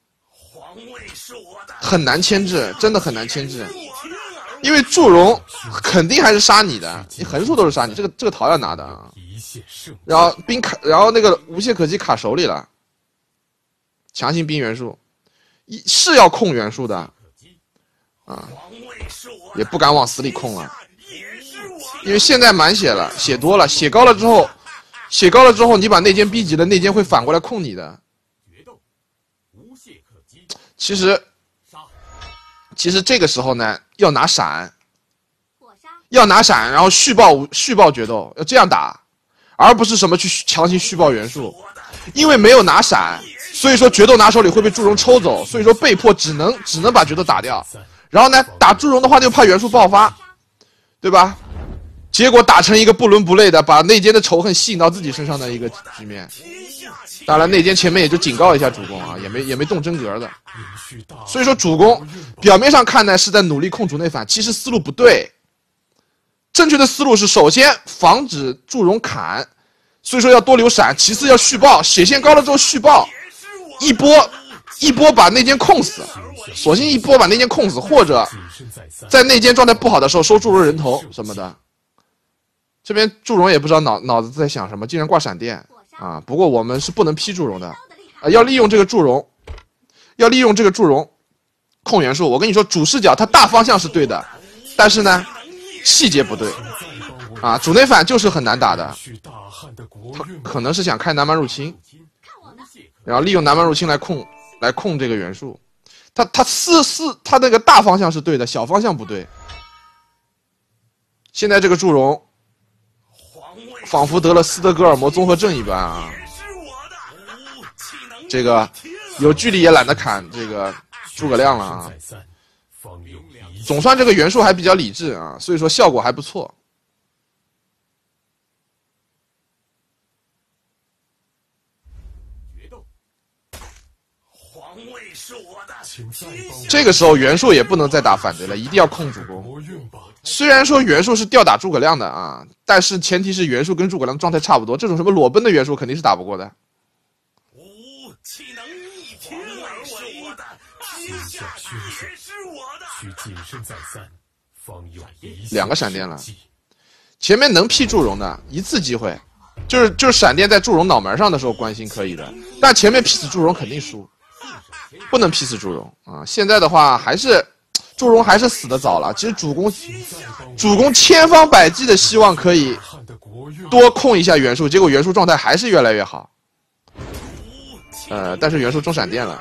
很难牵制，真的很难牵制，因为祝融肯定还是杀你的，你横竖都是杀你，这个这个桃要拿的啊，然后兵卡，然后那个无懈可击卡手里了，强行兵袁术，一是要控袁术的，啊，也不敢往死里控了。因为现在满血了，血多了，血高了之后，血高了之后，你把内奸逼急了，内奸会反过来控你的。其实，其实这个时候呢，要拿闪，要拿闪，然后续爆续爆决斗，要这样打，而不是什么去强行续爆袁术，因为没有拿闪，所以说决斗拿手里会被祝融抽走，所以说被迫只能只能把决斗打掉。然后呢，打祝融的话就怕袁术爆发，对吧？结果打成一个不伦不类的，把内奸的仇恨吸引到自己身上的一个局面。当然，内奸前面也就警告一下主公啊，也没也没动真格的。所以说，主公表面上看呢是在努力控主内反，其实思路不对。正确的思路是首先防止祝融砍，所以说要多留闪；其次要续爆，血线高了之后续爆，一波一波把内奸控死，索性一波把内奸控死，或者在内奸状态不好的时候收祝融人头什么的。这边祝融也不知道脑脑子在想什么，竟然挂闪电啊！不过我们是不能劈祝融的，啊，要利用这个祝融，要利用这个祝融控袁术。我跟你说，主视角它大方向是对的，但是呢，细节不对啊！主内反就是很难打的，他可能是想开南蛮入侵，然后利用南蛮入侵来控来控这个袁术。他他四四他那个大方向是对的，小方向不对。 现在这个祝融仿佛得了斯德哥尔摩综合症一般啊！这个有距离也懒得砍这个诸葛亮了啊！总算这个袁术还比较理智啊，所以说效果还不错。这个时候袁术也不能再打反贼了，一定要控主公。虽然说袁术是吊打诸葛亮的啊，但是前提是袁术跟诸葛亮状态差不多，这种什么裸奔的袁术肯定是打不过的。 吾岂能逆天而为？天下也是我的。 需谨慎再三，方有一两个闪电了，前面能劈祝融的一次机会，就是就是闪电在祝融脑门上的时候关心可以的，但前面劈死祝融肯定输，不能劈死祝融啊！现在的话还是祝融还是死的早了，其实主公主公千方百计的希望可以多控一下袁术，结果袁术状态还是越来越好。呃，但是袁术中闪电了，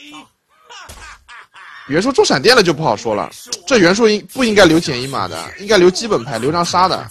袁术中闪电了就不好说了。这袁术应不应该留剪一马的？应该留基本牌，留张杀的。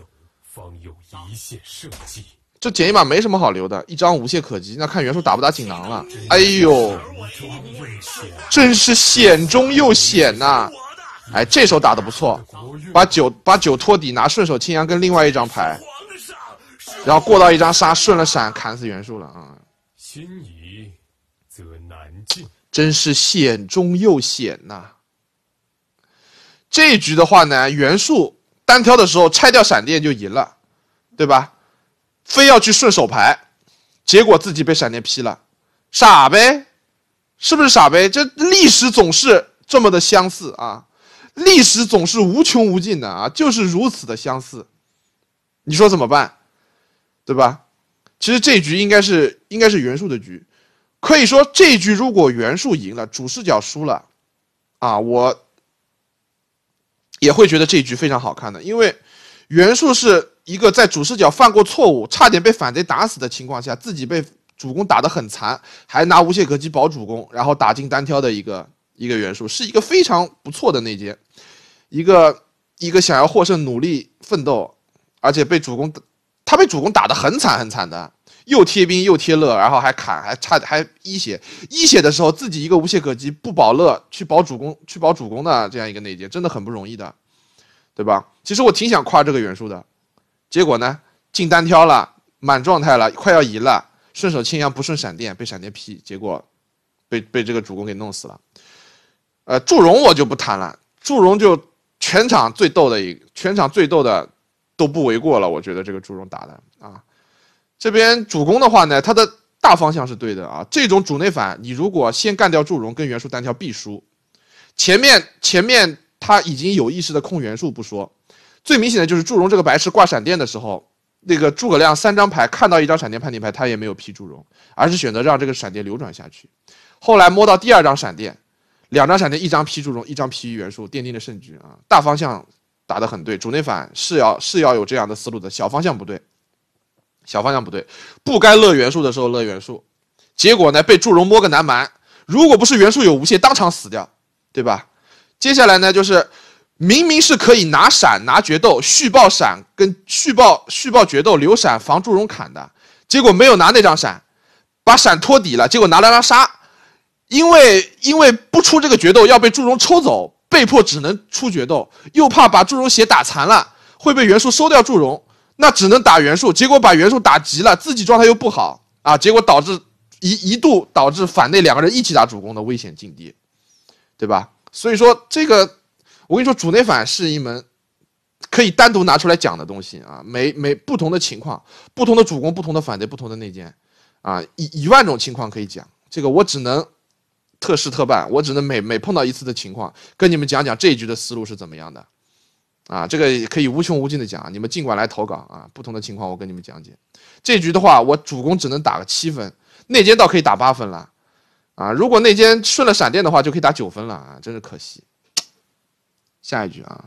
这剪一马没什么好留的，一张无懈可击。那看袁术打不打锦囊了？哎呦，真是险中又险呐、啊！哎，这手打得不错，把九把九托底，拿顺手青阳跟另外一张牌，然后过到一张杀，顺了闪砍死袁术了啊！ 心仪则难尽， 真是险中又险呐、啊！这一局的话呢，袁术单挑的时候拆掉闪电就赢了，对吧？非要去顺手牌，结果自己被闪电劈了，傻呗，是不是傻呗？这历史总是这么的相似啊，历史总是无穷无尽的啊，就是如此的相似，你说怎么办？对吧？其实这一局应该是应该是袁术的局，可以说这一局如果袁术赢了，主视角输了，啊，我也会觉得这一局非常好看的，因为袁术是一个在主视角犯过错误，差点被反贼打死的情况下，自己被主公打得很残，还拿无懈可击保主公，然后打进单挑的一个一个袁术，是一个非常不错的内奸，一个一个想要获胜、努力奋斗，而且被主公他被主公打得很惨很惨的，又贴兵又贴乐，然后还砍，还差还一血，一血的时候自己一个无懈可击，不保乐去保主公去保主公的这样一个内奸，真的很不容易的，对吧？其实我挺想夸这个袁术的。结果呢，进单挑了，满状态了，快要赢了，顺手青阳不顺闪电，被闪电劈，结果被被这个主公给弄死了。呃，祝融我就不谈了，祝融就全场最逗的一个，全场最逗的都不为过了，我觉得这个祝融打的啊。这边主公的话呢，他的大方向是对的啊，这种主内反，你如果先干掉祝融跟袁术单挑必输，前面前面他已经有意识的控袁术不说。最明显的就是祝融这个白痴挂闪电的时候，那个诸葛亮三张牌看到一张闪电判定牌，他也没有劈祝融，而是选择让这个闪电流转下去。后来摸到第二张闪电，两张闪电，一张劈祝融，一张劈袁术，奠定了胜局啊！大方向打得很对，主内反是要是要有这样的思路的，小方向不对，小方向不对，不该乐袁术的时候乐袁术，结果呢被祝融摸个南蛮，如果不是袁术有无懈，当场死掉，对吧？接下来呢就是。明明是可以拿闪拿决斗续爆闪跟续爆续爆决斗留闪防祝融砍的，结果没有拿那张闪，把闪托底了，结果拿了张杀，因为因为不出这个决斗要被祝融抽走，被迫只能出决斗，又怕把祝融血打残了会被袁术收掉祝融，那只能打袁术，结果把袁术打急了，自己状态又不好啊，结果导致一一度导致反内两个人一起打主公的危险境地，对吧？所以说这个。我跟你说，主内反是一门可以单独拿出来讲的东西啊，每每不同的情况，不同的主攻，不同的反贼，不同的内奸，啊，一一万种情况可以讲。这个我只能特事特办，我只能每每碰到一次的情况，跟你们讲讲这一局的思路是怎么样的，啊，这个可以无穷无尽的讲，你们尽管来投稿啊，不同的情况我跟你们讲解。这局的话，我主攻只能打个七分，内奸倒可以打八分了，啊，如果内奸顺了闪电的话，就可以打九分了啊，真是可惜。下一局啊，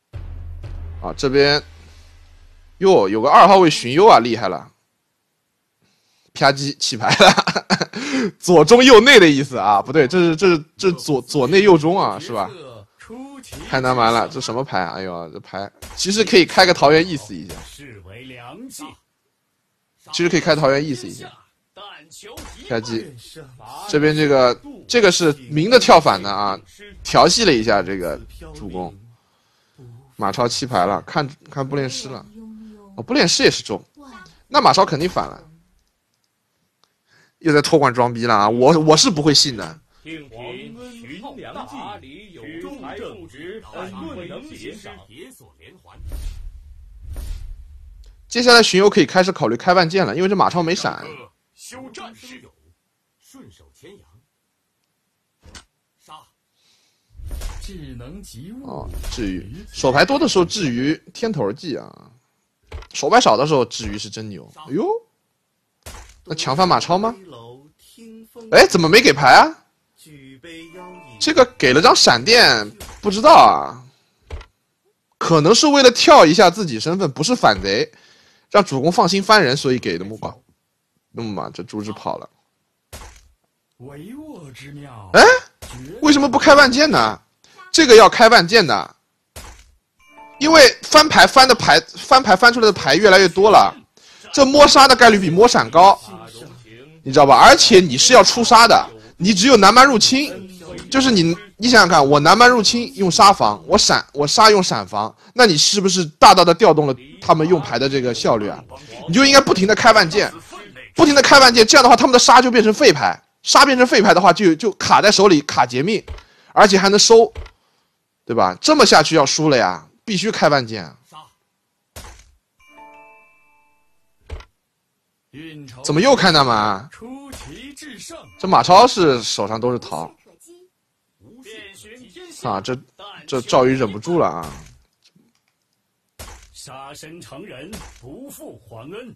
啊这边哟有个二号位荀攸啊，厉害了， 啪叽弃牌了，左中右内的意思啊？不对，这是这是这是左左内右中啊，是吧？太难玩了，这什么牌？哎呦，这牌其实可以开个桃园意思一下，其实可以开桃园意思一下。啪叽，这边这个这个是明的跳反的啊，调戏了一下这个主公。马超弃牌了，看看不练师了。哦，不练师也是中，那马超肯定反了。又在托管装逼了啊！我我是不会信的。接下来巡游可以开始考虑开万剑了，因为这马超没闪。 修战士有顺手牵羊，杀。智能及物哦，至于手牌多的时候，至于天头技啊；手牌少的时候，至于是真牛。哎呦，那强翻马超吗？哎，怎么没给牌啊？这个给了张闪电，不知道啊。可能是为了跳一下自己身份，不是反贼，让主公放心翻人，所以给的木棒。那么嘛，这猪只跑了。哎，为什么不开万剑呢？这个要开万剑的，因为翻牌翻的牌翻牌翻出来的牌越来越多了，这摸杀的概率比摸闪高，你知道吧？而且你是要出杀的，你只有南蛮入侵，就是你你想想看，我南蛮入侵用杀防，我闪我杀用闪防，那你是不是大大的调动了他们用牌的这个效率啊？你就应该不停的开万剑。不停的开万剑，这样的话他们的杀就变成废牌，杀变成废牌的话就就卡在手里卡劫命，而且还能收，对吧？这么下去要输了呀，必须开万剑。怎么又开南蛮？这马超是手上都是桃啊，这这赵宇忍不住了啊！ 杀身成仁，不负皇恩。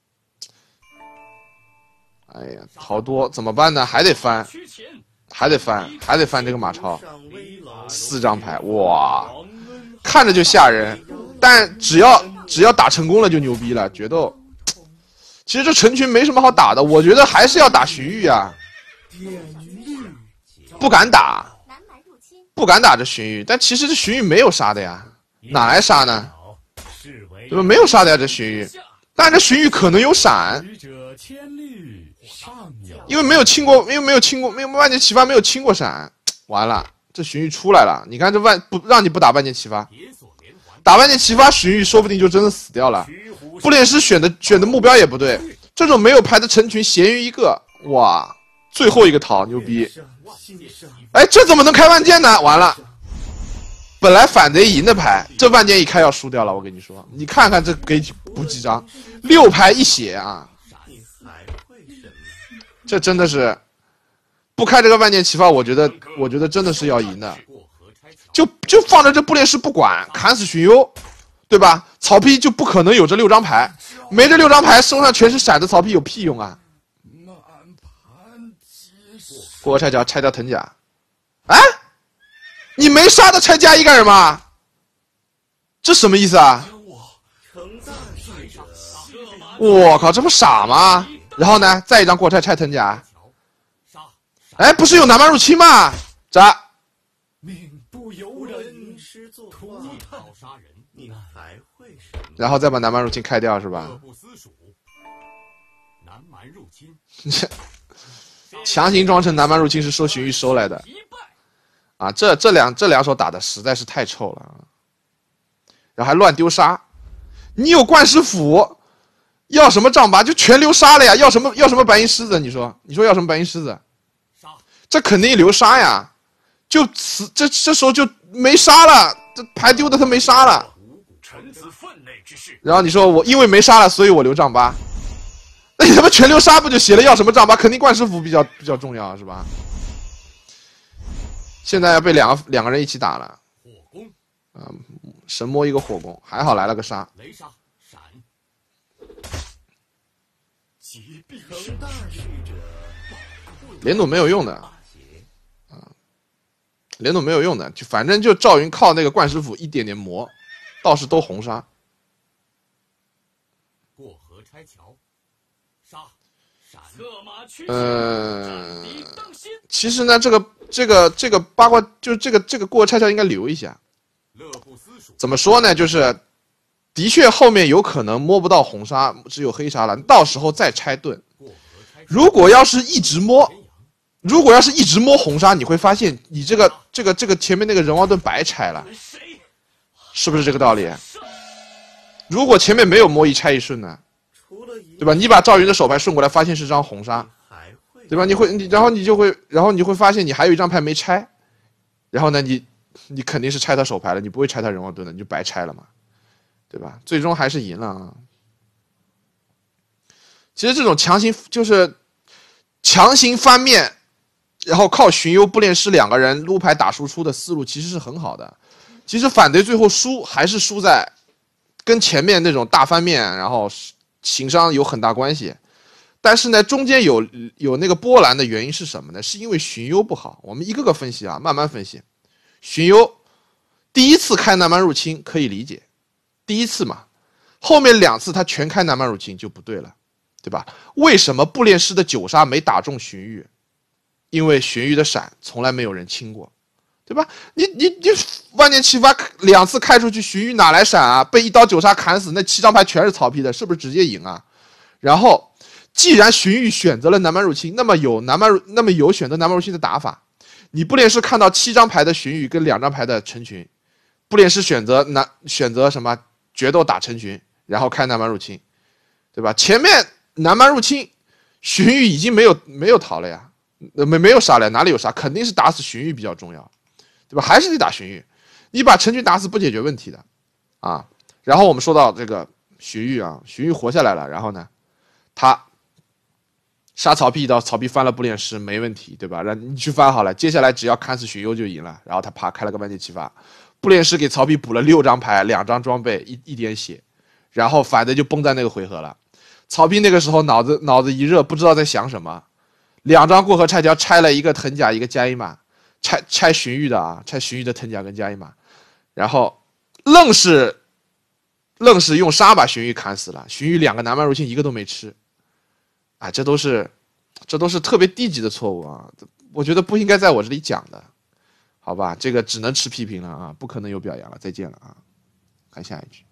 哎呀，桃多怎么办呢？还得翻，还得翻，还得翻这个马超，四张牌，哇，看着就吓人，但只要只要打成功了就牛逼了，决斗。其实这成群没什么好打的，我觉得还是要打荀彧啊，不敢打，不敢打这荀彧，但其实这荀彧没有杀的呀，哪来杀呢？对吧？没有杀的呀，这荀彧，但这荀彧可能有闪。因为没有清过，因为没有清过，没有万箭齐发，没有清过闪，完了，这荀彧出来了。你看这万不让你不打万箭齐发，打万箭齐发，荀彧说不定就真的死掉了。不练师选的选的目标也不对，这种没有牌的成群咸鱼一个，哇，最后一个桃牛逼。哎，这怎么能开万箭呢？完了，本来反贼赢的牌，这万箭一开要输掉了。我跟你说，你看看这给补几张，六牌一血啊！这真的是不开这个万箭齐发，我觉得，我觉得真的是要赢的。就就放着这不练师不管，砍死荀攸，对吧？曹丕就不可能有这六张牌，没这六张牌，身上全是闪的曹丕有屁用啊！过河拆桥拆掉藤甲，哎，你没杀的拆加一干什么？这什么意思啊？我靠，这不傻吗？然后呢，再一张过拆拆藤甲，哎，不是有南蛮入侵吗？扎，然后再把南蛮入侵开掉是吧？强行装成南蛮入侵是收荀彧收来的，啊，这这两这两手打的实在是太臭了，然后还乱丢杀，你有冠师府。要什么丈八就全留杀了呀？要什么要什么白银狮子？你说你说要什么白银狮子？这肯定留杀呀！就此这这时候就没杀了，这牌丢的他没杀了。然后你说我因为没杀了，所以我留丈八。那你他妈全留杀不就写了要什么丈八？肯定冠师府比较比较重要是吧？现在要被两个两个人一起打了。火攻啊、嗯，神摸一个火攻，还好来了个杀。雷杀。连弩没有用的啊，连弩没有用的，就反正就赵云靠那个冠师府一点点磨，倒是都红杀。过河拆桥，杀嗯，其实呢，这个这个这个八卦就是这个这个过河拆桥应该留一下。怎么说呢？就是的确后面有可能摸不到红沙，只有黑沙了，到时候再拆盾。如果要是一直摸，如果要是一直摸红沙，你会发现你这个这个这个前面那个人王盾白拆了，是不是这个道理？如果前面没有摸一拆一顺呢？对吧？你把赵云的手牌顺过来，发现是张红沙，对吧？你会，你然后你就会，然后你会发现你还有一张牌没拆，然后呢，你你肯定是拆他手牌了，你不会拆他人王盾的，你就白拆了嘛，对吧？最终还是赢了啊。其实这种强行就是强行翻面，然后靠荀攸、步练师两个人撸牌打输出的思路，其实是很好的。其实反对最后输还是输在跟前面那种大翻面，然后情商有很大关系，但是呢，中间有有那个波澜的原因是什么呢？是因为荀攸不好。我们一个个分析啊，慢慢分析。荀攸第一次开南蛮入侵可以理解，第一次嘛，后面两次他全开南蛮入侵就不对了，对吧？为什么步练师的九杀没打中荀彧？因为荀彧的闪从来没有人清过，对吧？你你你万箭齐发两次开出去，荀彧哪来闪啊？被一刀九杀砍死，那七张牌全是曹丕的，是不是直接赢啊？然后，既然荀彧选择了南蛮入侵，那么有南蛮那么有选择南蛮入侵的打法。你步练师看到七张牌的荀彧跟两张牌的陈群，步练师选择南选择什么决斗打陈群，然后开南蛮入侵，对吧？前面南蛮入侵，荀彧已经没有没有逃了呀，没没有杀了，哪里有杀？肯定是打死荀彧比较重要。对吧？还是得打荀彧，你把陈群打死不解决问题的，啊。然后我们说到这个荀彧啊，荀彧活下来了，然后呢，他杀曹丕一刀，曹丕翻了步练师没问题，对吧？让你去翻好了，接下来只要砍死荀攸就赢了。然后他啪开了个万箭齐发，步练师给曹丕补了六张牌，两张装备，一一点血，然后反的就崩在那个回合了。曹丕那个时候脑子脑子一热，不知道在想什么，两张过河拆桥拆了一个藤甲，一个加一马。拆拆荀彧的啊，拆荀彧的藤甲跟加一马，然后愣是愣是用杀把荀彧砍死了。荀彧两个南蛮入侵一个都没吃，啊，这都是这都是特别低级的错误啊！我觉得不应该在我这里讲的，好吧？这个只能吃批评了啊，不可能有表扬了，再见了啊！看下一句。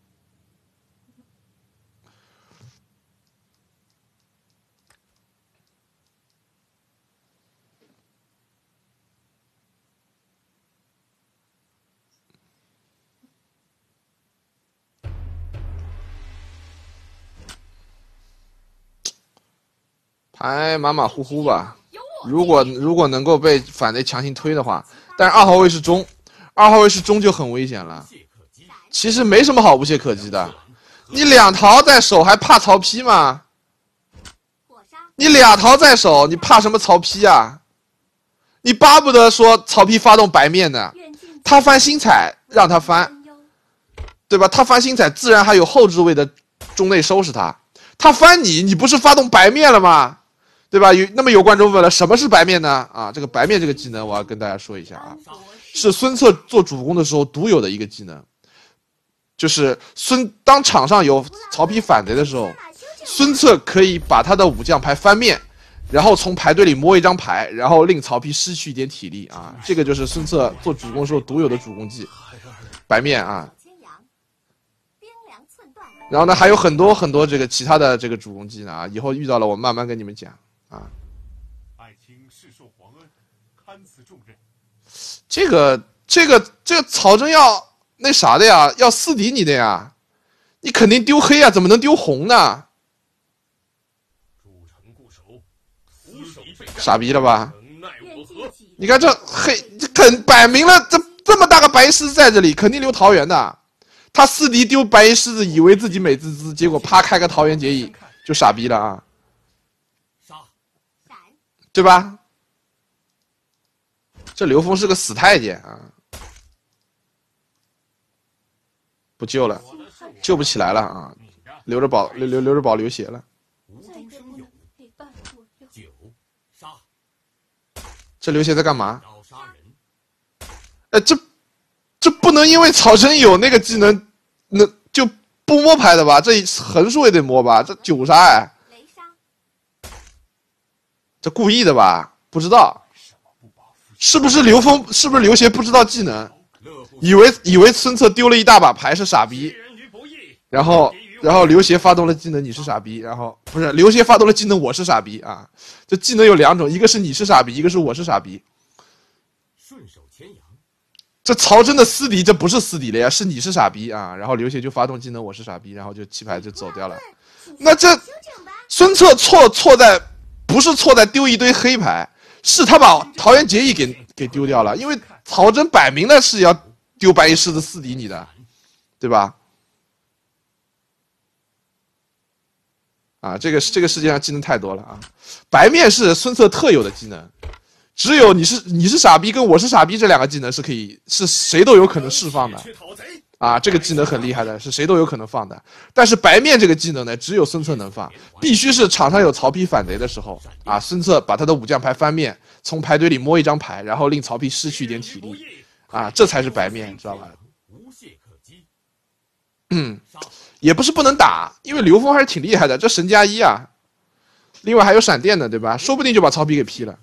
牌马马虎虎吧，如果如果能够被反队强行推的话，但是二号位是中，二号位是中就很危险了。其实没什么好无懈可击的，你两桃在手还怕曹丕吗？你俩桃在手，你怕什么曹丕啊？你巴不得说曹丕发动白面呢，他翻星彩让他翻，对吧？他翻星彩自然还有后置位的中内收拾他，他翻你，你不是发动白面了吗？对吧？有那么有观众问了，什么是白面呢？啊，这个白面这个技能，我要跟大家说一下啊，是孙策做主攻的时候独有的一个技能，就是孙当场上有曹丕反贼的时候，孙策可以把他的武将牌翻面，然后从牌堆里摸一张牌，然后令曹丕失去一点体力啊，这个就是孙策做主攻时候独有的主攻技，白面啊。然后呢，还有很多很多这个其他的这个主攻技呢啊，以后遇到了我慢慢跟你们讲。啊， 爱卿世受皇恩，堪此重任。 这个这个这个曹真要那啥的呀，要私敌你的呀，你肯定丢黑啊，怎么能丢红呢？傻逼了吧？你看这黑，这肯摆明了，这这么大个白狮子在这里，肯定留桃园的。他私敌丢白衣狮子，以为自己美滋滋，结果啪开个桃园结义，就傻逼了啊！对吧？这刘封是个死太监啊，不救了，救不起来了啊！留着宝，留留留着宝流血了。这流血在干嘛？哎，这这不能因为曹真有那个技能，那就不摸牌的吧？这横竖也得摸吧？这九杀哎！ 这故意的吧？不知道，是不是刘峰？是不是刘协不知道技能，以为以为孙策丢了一大把牌是傻逼，然后然后刘协发动了技能你是傻逼，然后不是刘协发动了技能我是傻逼啊！这技能有两种，一个是你是傻逼，一个是我是傻逼。 顺手牵羊， 这曹真的私敌，这不是私敌了呀，是你是傻逼啊！然后刘协就发动技能我是傻逼，然后就弃牌就走掉了。那这孙策错错在不是错在丢一堆黑牌，是他把桃园结义给给丢掉了，因为曹真摆明了是要丢白衣狮子私敌你的，对吧？啊，这个这个世界上技能太多了啊！白面是孙策特有的技能，只有你是你是傻逼跟我是傻逼这两个技能是可以是谁都有可能释放的。啊，这个技能很厉害的，是谁都有可能放的。但是白面这个技能呢，只有孙策能放，必须是场上有曹丕反贼的时候啊，孙策把他的武将牌翻面，从牌堆里摸一张牌，然后令曹丕失去一点体力，啊，这才是白面，知道吧？嗯，也不是不能打，因为刘封还是挺厉害的，这神加一啊，另外还有闪电的，对吧？说不定就把曹丕给劈了。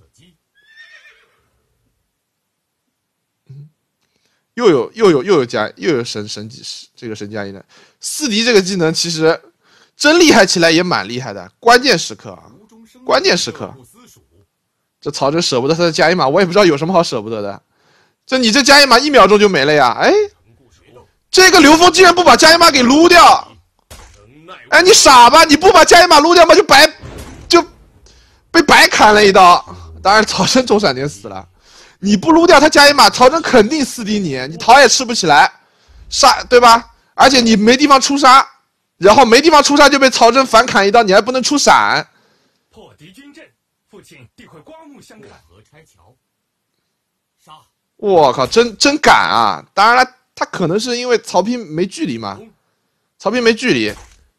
又有又有又有加又有神神级这个神加一的四敌这个技能，其实真厉害起来也蛮厉害的。关键时刻啊，关键时刻，这曹真舍不得他的加一码，我也不知道有什么好舍不得的。这你这加一码一秒钟就没了呀！哎，这个刘封竟然不把加一码给撸掉！哎，你傻吧？你不把加一码撸掉吗？就白就被白砍了一刀。当然，曹真中闪电死了。你不撸掉他加一码，曹真肯定私敌你，你桃也吃不起来，杀对吧？而且你没地方出杀，然后没地方出杀就被曹真反砍一刀，你还不能出闪。 破敌军阵，父亲必会刮目相看。河拆桥，杀！ 我靠，真真敢啊！当然了，他可能是因为曹丕没距离嘛，曹丕没距离，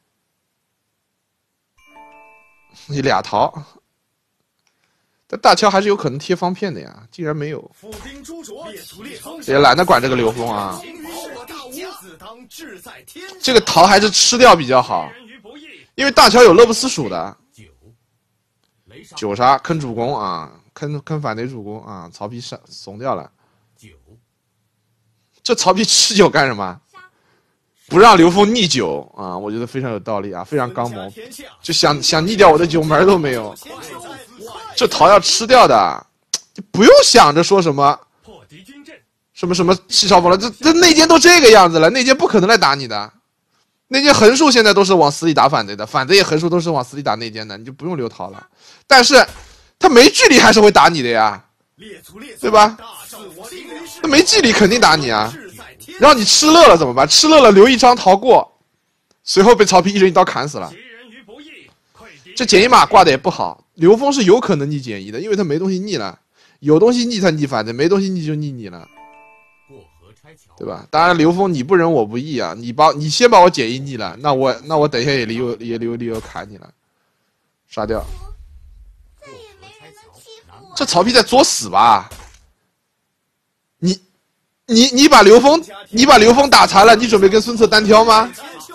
你俩逃。但大乔还是有可能贴方片的呀，竟然没有。也懒得管这个刘封啊。这个桃还是吃掉比较好，因为大乔有乐不思蜀的。九杀坑主公啊，坑坑反贼主公啊，曹丕上怂掉了。这曹丕吃酒干什么？不让刘封逆酒啊，我觉得非常有道理啊，非常刚谋，就想想逆掉我的酒门都没有。这桃要吃掉的，就不用想着说什么什么什么七少风了，这这内奸都这个样子了，内奸不可能来打你的。内奸横竖现在都是往死里打反贼的，反贼也横竖都是往死里打内奸的，你就不用留桃了。但是他没距离还是会打你的呀，对吧？他没距离肯定打你啊。然后你吃乐了怎么办？吃乐了留一张逃过，随后被曹丕一人一刀砍死了。这减一码挂的也不好，刘封是有可能逆减一的，因为他没东西逆了，有东西逆他逆反的，没东西逆就逆你了，对吧？当然刘封你不仁我不义啊，你把你先把我减一逆了，那我那我等一下也理由也留理由砍你了，杀掉。这曹丕在作死吧？你你你把刘封你把刘封打残了，你准备跟孙策单挑吗？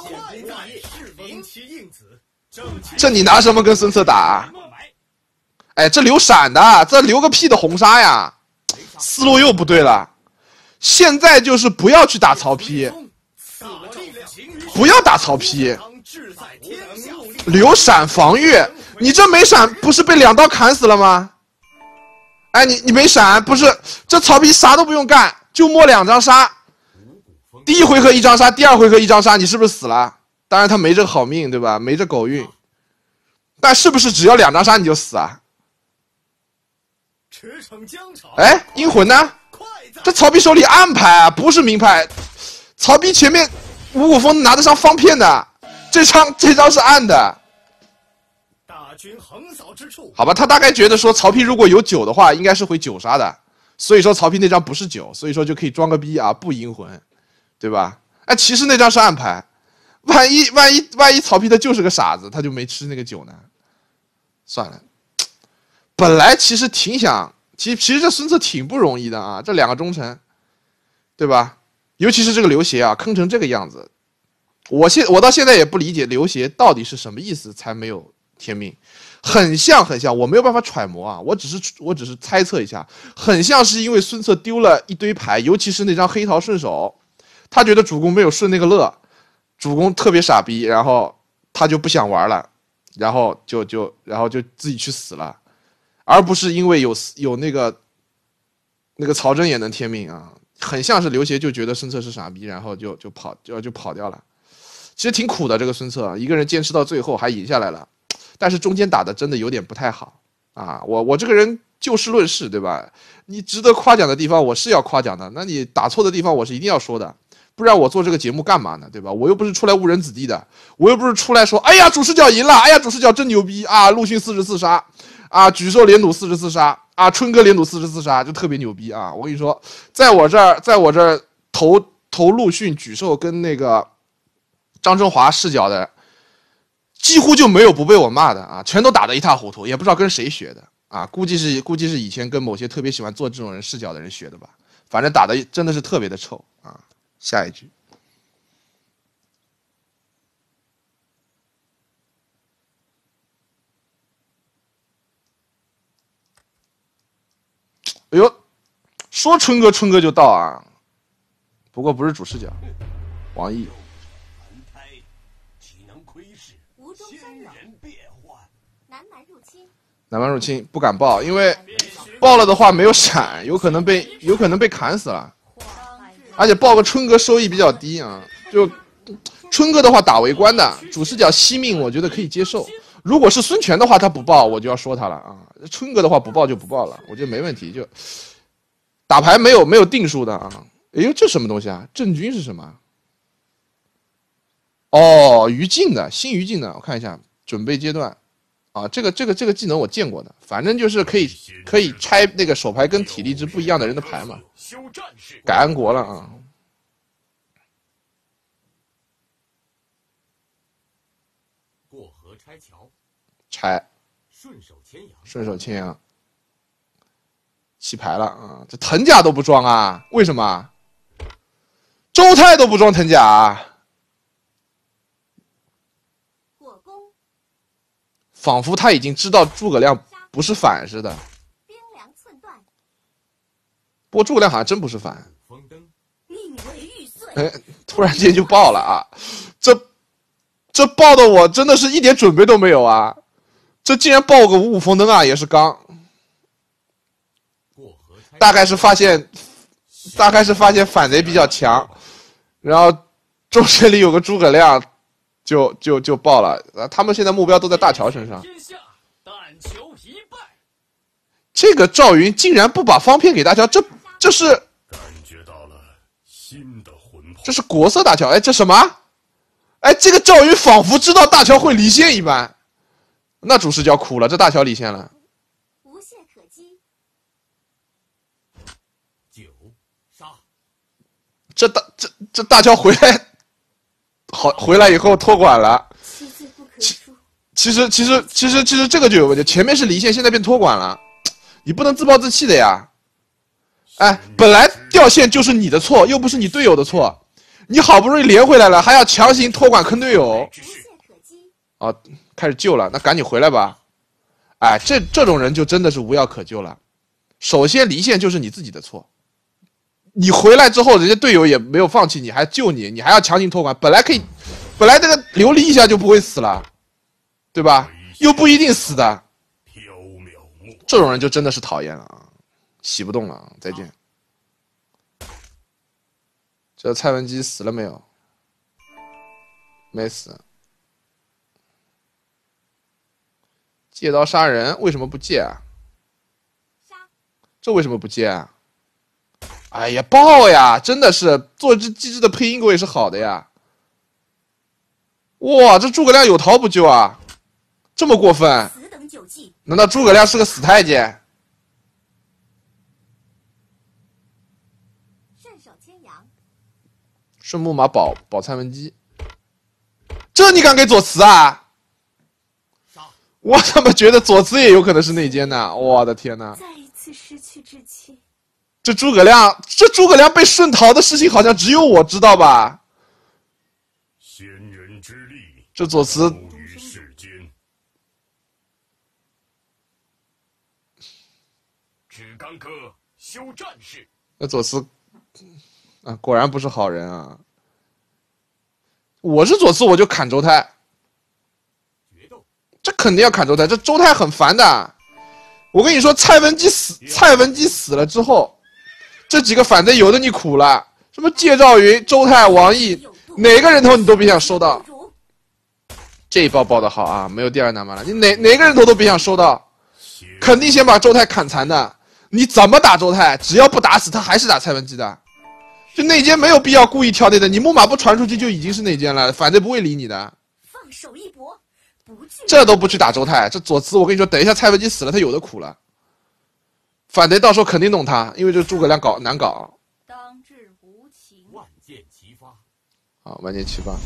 这你拿什么跟孙策打？哎，这留闪的，这留个屁的红杀呀！思路又不对了。现在就是不要去打曹丕，不要打曹丕，留闪防御。你这没闪，不是被两刀砍死了吗？哎，你你没闪，不是这曹丕啥都不用干，就摸两张杀。第一回合一张杀，第二回合一张杀，你是不是死了？当然他没这好命，对吧？没这狗运，但是不是只要两张杀你就死啊？哎，阴魂呢？这曹丕手里暗牌啊，不是明牌。曹丕前面五谷丰拿得上方片的，这张这张是暗的。好吧，他大概觉得说曹丕如果有九的话，应该是会九杀的，所以说曹丕那张不是九，所以说就可以装个逼啊，不阴魂，对吧？哎，其实那张是暗牌。万一万一万一曹丕他就是个傻子，他就没吃那个酒呢。算了，本来其实挺想，其实其实这孙策挺不容易的啊，这两个忠臣，对吧？尤其是这个刘协啊，坑成这个样子，我现我到现在也不理解刘协到底是什么意思，才没有天命，很像很像，我没有办法揣摩啊，我只是我只是猜测一下，很像是因为孙策丢了一堆牌，尤其是那张黑桃顺手，他觉得主公没有顺那个乐，主公特别傻逼，然后他就不想玩了，然后就就然后就自己去死了，而不是因为有有那个那个曹真也能天命啊，很像是刘协就觉得孙策是傻逼，然后就就跑就就跑掉了。其实挺苦的，这个孙策一个人坚持到最后还赢下来了，但是中间打的真的有点不太好啊。我我这个人就事论事，对吧？你值得夸奖的地方我是要夸奖的，那你打错的地方我是一定要说的，不然我做这个节目干嘛呢？对吧？我又不是出来误人子弟的，我又不是出来说，哎呀主视角赢了，哎呀主视角真牛逼啊，陆逊四十四杀啊，沮授连弩四十四杀啊，春哥连弩四十四杀就特别牛逼啊！我跟你说，在我这儿，在我这儿投投陆逊、沮授跟那个张振华视角的，几乎就没有不被我骂的啊，全都打得一塌糊涂，也不知道跟谁学的啊，估计是估计是以前跟某些特别喜欢做这种人视角的人学的吧，反正打的真的是特别的臭啊。下一句。哎呦，说春哥春哥就到啊，不过不是主视角，王毅。南蛮入侵不敢爆，因为爆了的话没有闪，有可能被有可能被砍死了，而且爆个春哥收益比较低啊。就春哥的话打围观的主视角惜命，我觉得可以接受。如果是孙权的话，他不爆我就要说他了啊。春哥的话不爆就不爆了，我觉得没问题。就打牌没有没有定数的啊。哎呦，这什么东西啊？郑军是什么？哦，于禁的新于禁的，我看一下准备阶段。啊，这个这个这个技能我见过的，反正就是可以可以拆那个手牌跟体力值不一样的人的牌嘛。改安国了啊！ 过河拆桥， 拆， 顺手牵羊， 顺手牵羊，弃牌了啊！这藤甲都不装啊？为什么？周泰都不装藤甲啊？仿佛他已经知道诸葛亮不是反似的，不过诸葛亮好像真不是反。哎，突然间就爆了啊！这这爆的我真的是一点准备都没有啊！这竟然爆个五五风灯啊，也是刚。大概是发现，大概是发现反贼比较强，然后中线里有个诸葛亮。就就就爆了啊！他们现在目标都在大乔身上。这个赵云竟然不把方片给大乔，这这是感觉到了新的魂魄。 这是国色大乔，哎，这什么？哎，这个赵云仿佛知道大乔会离线一般。那主视角苦了，这大乔离线了。 无懈可击。 九杀。 这大这这大乔回来。好，回来以后托管了。其其实其实其实其实这个就有问题，前面是离线，现在变托管了，你不能自暴自弃的呀。哎，本来掉线就是你的错，又不是你队友的错，你好不容易连回来了，还要强行托管坑队友。哦，开始救了，那赶紧回来吧。哎，这这种人就真的是无药可救了。首先离线就是你自己的错。你回来之后，人家队友也没有放弃你，还救你，你还要强行托管，本来可以，本来这个流离一下就不会死了，对吧？又不一定死的，这种人就真的是讨厌了啊，洗不动了啊，再见。这蔡文姬死了没有？没死。借刀杀人为什么不借啊？这为什么不借啊？哎呀，爆呀！真的是做这机制的配音狗也是好的呀。哇，这诸葛亮有逃不救啊？这么过分？难道诸葛亮是个死太监？ 顺手牵羊， 顺木马保保蔡文姬，这你敢给左慈啊？我怎么觉得左慈也有可能是内奸呢？我的天哪！ 再一次失去志气。 这诸葛亮，这诸葛亮被顺逃的事情好像只有我知道吧？ 先人之力， 这左慈， 耽搁修战事。 那左慈啊，果然不是好人啊！我是左慈，我就砍周泰，这肯定要砍周泰，这周泰很烦的。我跟你说，蔡文姬死，蔡文姬死了之后，这几个反贼由得你苦了。什么介兆云、周泰、王毅，哪个人头你都别想收到。这一包包的好啊，没有第二难吗了？你哪哪个人头都别想收到，肯定先把周泰砍残的。你怎么打周泰，只要不打死他，还是打蔡文姬的。就内奸没有必要故意挑内的，你木马不传出去就已经是内奸了，反贼不会理你的。 放手一搏，不惧这都不去打周泰，这左慈我跟你说，等一下蔡文姬死了，他有的苦了。反贼到时候肯定弄他，因为这诸葛亮搞难搞。 当之无情， 万箭齐发。 好，万箭齐发。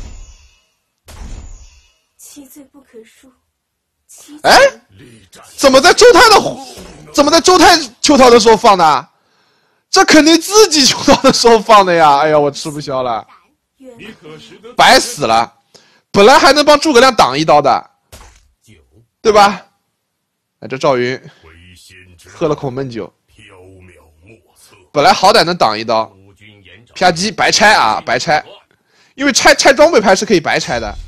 其罪不可恕。其哎，怎么在周泰的怎么在周泰求桃的时候放的？这肯定自己求桃的时候放的呀！哎呀，我吃不消了，白死了。本来还能帮诸葛亮挡一刀的，对吧？哎，这赵云喝了口闷酒，本来好歹能挡一刀，啪叽白拆啊，白拆，因为拆拆装备牌是可以白拆的。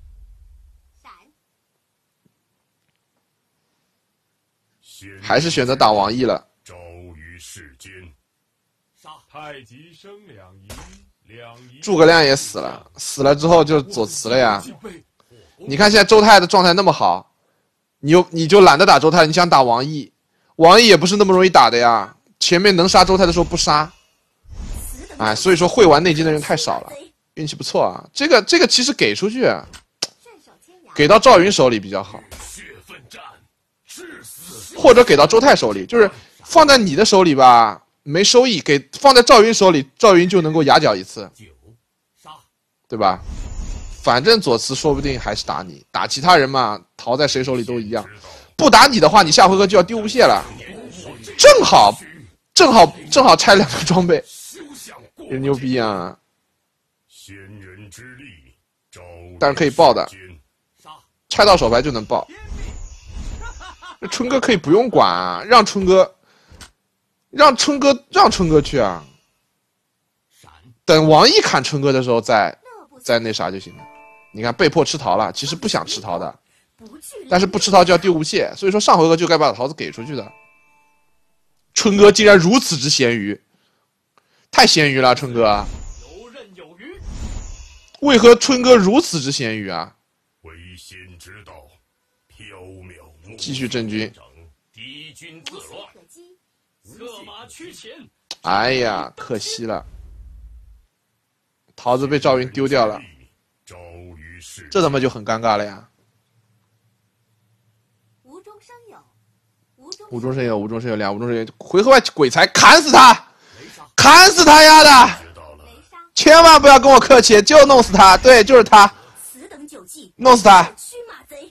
还是选择打王毅了。 朝于世间， 太极生两仪，两仪。 诸葛亮也死了，死了之后就左慈了呀。你看现在周泰的状态那么好，你又你就懒得打周泰，你想打王毅，王毅也不是那么容易打的呀。前面能杀周泰的时候不杀，哎，所以说会玩内奸的人太少了，运气不错啊。这个这个其实给出去，给到赵云手里比较好。或者给到周泰手里，就是放在你的手里吧，没收益；给放在赵云手里，赵云就能够哑脚一次，对吧？反正左慈说不定还是打你，打其他人嘛，逃在谁手里都一样。不打你的话，你下回合就要丢无懈了，正好，正好，正好拆两个装备，也牛逼啊！但是可以爆的，拆到手牌就能爆。春哥可以不用管啊，让春哥，让春哥让春哥去啊。等王毅砍春哥的时候再再那啥就行了。你看被迫吃桃了，其实不想吃桃的，但是不吃桃就要丢无懈，所以说上回合就该把桃子给出去的。春哥竟然如此之咸鱼，太咸鱼了，春哥。 游刃有余。 为何春哥如此之咸鱼啊？ 为先之道，缥缈。 继续郑军， 敌军自乱，策马驱前。 哎呀，可惜了，桃子被赵云丢掉了，这他妈就很尴尬了呀。 无中生有， 无中生有，无中生有，两无中生有，回合外鬼才砍死他，砍死他丫的！千万不要跟我客气，就弄死他，对，就是他， 此等酒技， 弄死他。 驱马贼。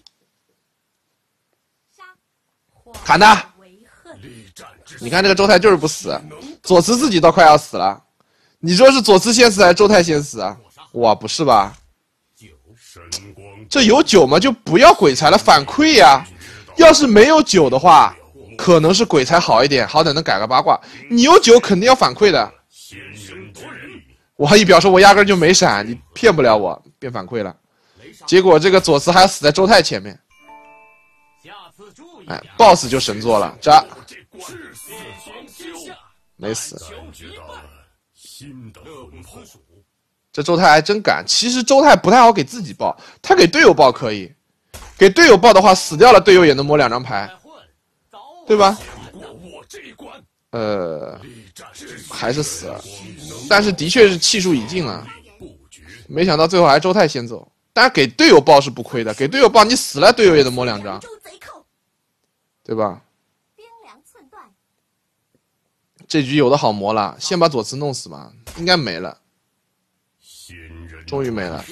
砍他！你看这个周泰就是不死，左慈自己都快要死了。你说是左慈先死还是周泰先死啊？哇，不是吧？这有酒吗？就不要鬼才了，反馈呀！要是没有酒的话，可能是鬼才好一点，好歹能改个八卦。你有酒肯定要反馈的。王毅表示我压根就没闪，你骗不了我，变反馈了。结果这个左慈还死在周泰前面。哎 ，boss 就神作了，这没死。这周泰还真敢。其实周泰不太好给自己爆，他给队友爆可以，给队友爆的话，死掉了队友也能摸两张牌，对吧？呃，还是死了，但是的确是气数已尽啊。没想到最后还周泰先走，但是给队友爆是不亏的，给队友爆你死了，队友也能摸两张。对吧？这局有的好磨了，先把左慈弄死嘛，应该没了，终于没了。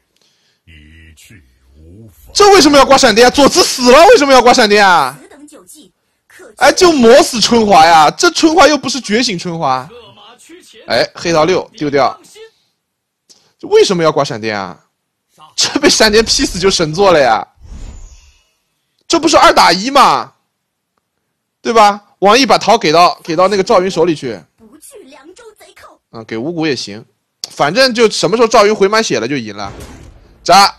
这为什么要挂闪电啊？左慈死了，为什么要挂闪电啊？哎，就磨死春华呀！这春华又不是觉醒春华。哎，黑桃六丢掉，为什么要挂闪电啊？这被闪电劈死就神作了呀！这不是二打一吗？对吧？ 王毅把桃给到给到那个赵云手里去。 不惧凉州贼寇。 嗯，给五谷也行，反正就什么时候赵云回满血了就赢了。扎，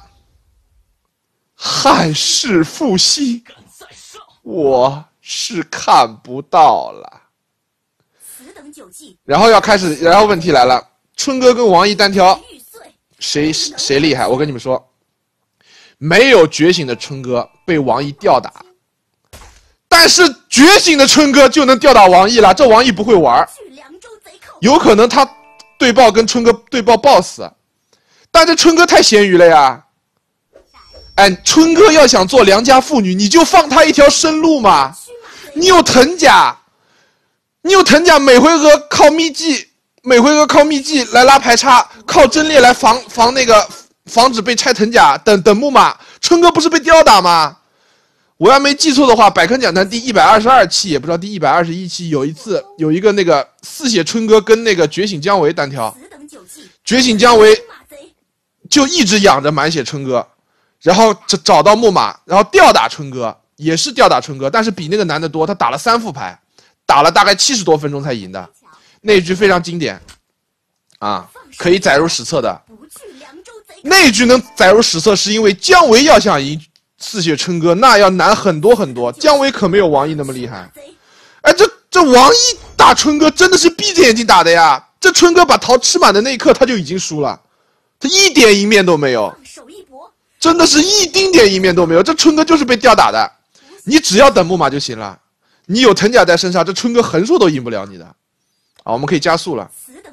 汉室复兴，我是看不到了。 此等酒计。 然后要开始，然后问题来了，春哥跟王毅单挑，谁谁厉害？我跟你们说，没有觉醒的春哥被王毅吊打。但是觉醒的春哥就能吊打王毅了，这王毅不会玩，有可能他对爆跟春哥对爆爆死，但这春哥太咸鱼了呀！哎，春哥要想做良家妇女，你就放他一条生路嘛！你有藤甲，你有藤甲，每回合靠秘技，每回合靠秘技来拉排插，靠阵列来防防那个防止被拆藤甲，等等木马，春哥不是被吊打吗？我要没记错的话，百坑讲坛第一百二十二期，也不知道第一百二十一期，有一次有一个那个四血春哥跟那个觉醒姜维单挑，觉醒姜维就一直养着满血春哥，然后找找到木马，然后吊打春哥，也是吊打春哥，但是比那个难得多，他打了三副牌，打了大概七十多分钟才赢的，那一局非常经典，啊，可以载入史册的。那一局能载入史册，是因为姜维要想赢四血春哥那要难很多很多，姜维可没有王毅那么厉害。哎，这这王毅打春哥真的是闭着眼睛打的呀！这春哥把桃吃满的那一刻他就已经输了，他一点赢面都没有，真的是一丁点赢面都没有。这春哥就是被吊打的，你只要等木马就行了，你有藤甲在身上，这春哥横竖都赢不了你的。啊，我们可以加速了。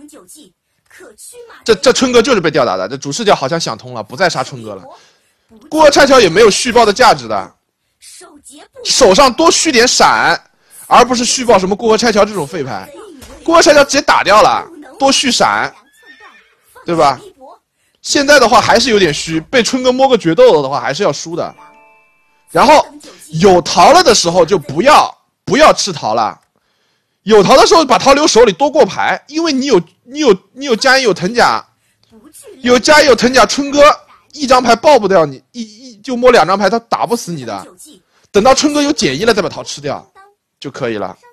这这春哥就是被吊打的，这主视角好像想通了，不再杀春哥了。过河拆桥也没有续爆的价值的，手上多续点闪，而不是续爆什么过河拆桥这种废牌。过河拆桥直接打掉了，多续闪，对吧？现在的话还是有点虚，被春哥摸个决斗的话还是要输的。然后有桃了的时候就不要不要吃桃了，有桃的时候把桃留手里多过牌，因为你有你有你有加一有藤甲，有加一有藤甲，春哥一张牌爆不掉你，一一就摸两张牌，他打不死你的。等到春哥有减一了，再把桃吃掉就可以了。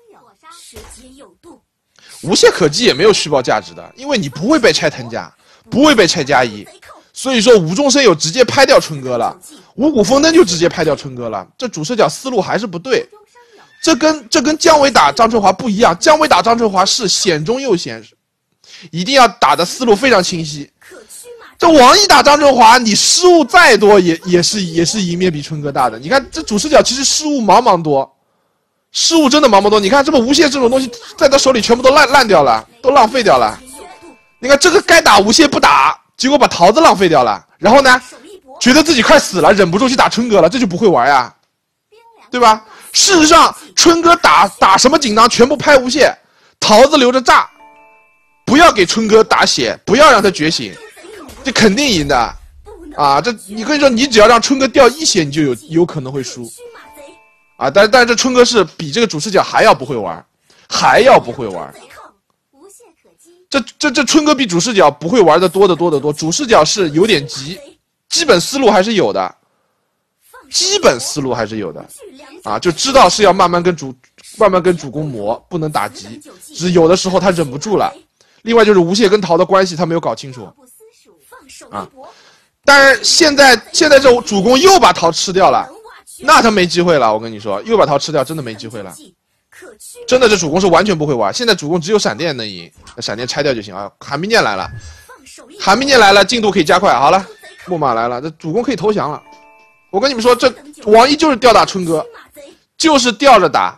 无懈可击也没有续爆价值的，因为你不会被拆藤甲，不会被拆加一，所以说无中生有直接拍掉春哥了，五谷丰登就直接拍掉春哥了。这主视角思路还是不对，这跟这跟姜维打张春华不一样，姜维打张春华是险中又险，一定要打的思路非常清晰。这王毅打张春华，你失误再多也也是也是赢面比春哥大的。你看这主视角其实失误茫茫多，失误真的茫茫多。你看这么无懈这种东西在他手里全部都烂烂掉了，都浪费掉了。你看这个该打无懈不打，结果把桃子浪费掉了。然后呢，觉得自己快死了，忍不住去打春哥了，这就不会玩呀，对吧？事实上，春哥打打什么锦囊全部拍无懈，桃子留着炸，不要给春哥打血，不要让他觉醒。这肯定赢的，啊！这你跟你说，你只要让春哥掉一血，你就有有可能会输，啊！但但是这春哥是比这个主视角还要不会玩，还要不会玩。这这这春哥比主视角不会玩的多得多得多，主视角是有点急，基本思路还是有的，基本思路还是有的，啊！就知道是要慢慢跟主慢慢跟主公磨，不能打急，只有的时候他忍不住了。另外就是无懈跟桃的关系他没有搞清楚。啊！但是现在现在这主公又把桃吃掉了，那他没机会了。我跟你说，又把桃吃掉，真的没机会了。真的，这主公是完全不会玩。现在主公只有闪电能赢，那闪电拆掉就行啊。寒冰剑来了，寒冰剑来了，进度可以加快。好了，木马来了，这主公可以投降了。我跟你们说，这王毅就是吊打春哥，就是吊着打。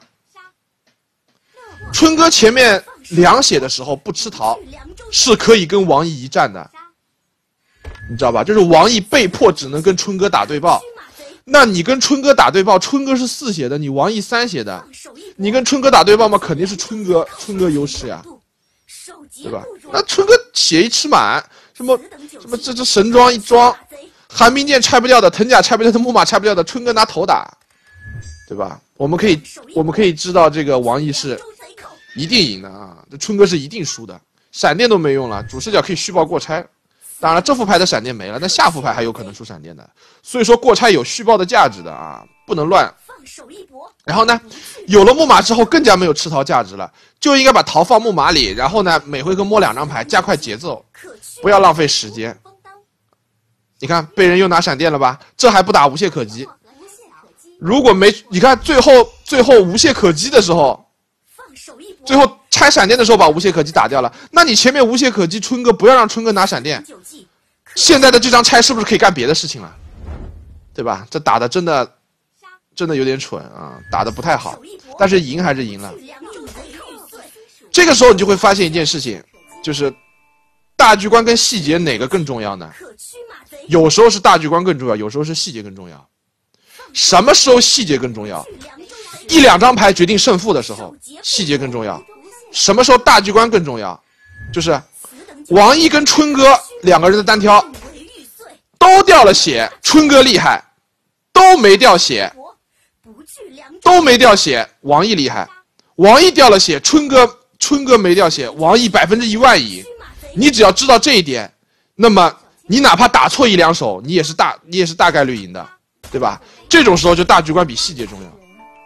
春哥前面两血的时候不吃桃，是可以跟王毅一战的。你知道吧？就是王毅被迫只能跟春哥打对爆，那你跟春哥打对爆，春哥是四血的，你王毅三血的，你跟春哥打对爆嘛，肯定是春哥春哥优势呀，对吧？那春哥血一吃满，什么什么这这神装一装，寒冰剑拆不掉的，藤甲拆不掉的，木马拆不掉的，春哥拿头打，对吧？我们可以我们可以知道这个王毅是一定赢的啊，这春哥是一定输的，闪电都没用了，主视角可以续爆过拆。当然了，这副牌的闪电没了，但下副牌还有可能出闪电的，所以说过拆有续爆的价值的啊，不能乱手一搏。 然后呢，有了木马之后更加没有吃桃价值了，就应该把桃放木马里，然后呢每回合摸两张牌，加快节奏，不要浪费时间。你看被人又拿闪电了吧？这还不打无懈可击？如果没你看最后最后无懈可击的时候。最后拆闪电的时候把无懈可击打掉了，那你前面无懈可击，春哥不要让春哥拿闪电，现在的这张拆是不是可以干别的事情了？对吧？这打的真的真的有点蠢啊，打的不太好，但是赢还是赢了。这个时候你就会发现一件事情，就是大局观跟细节哪个更重要呢？有时候是大局观更重要，有时候是细节更重要。什么时候细节更重要？一两张牌决定胜负的时候，细节更重要。什么时候大局观更重要？就是王一跟春哥两个人的单挑都掉了血，春哥厉害；都没掉血，都没掉血，王一厉害。王一掉了血，春哥春哥没掉血，王一百分之一万赢。你只要知道这一点，那么你哪怕打错一两手，你也是大你也是大概率赢的，对吧？这种时候就大局观比细节重要。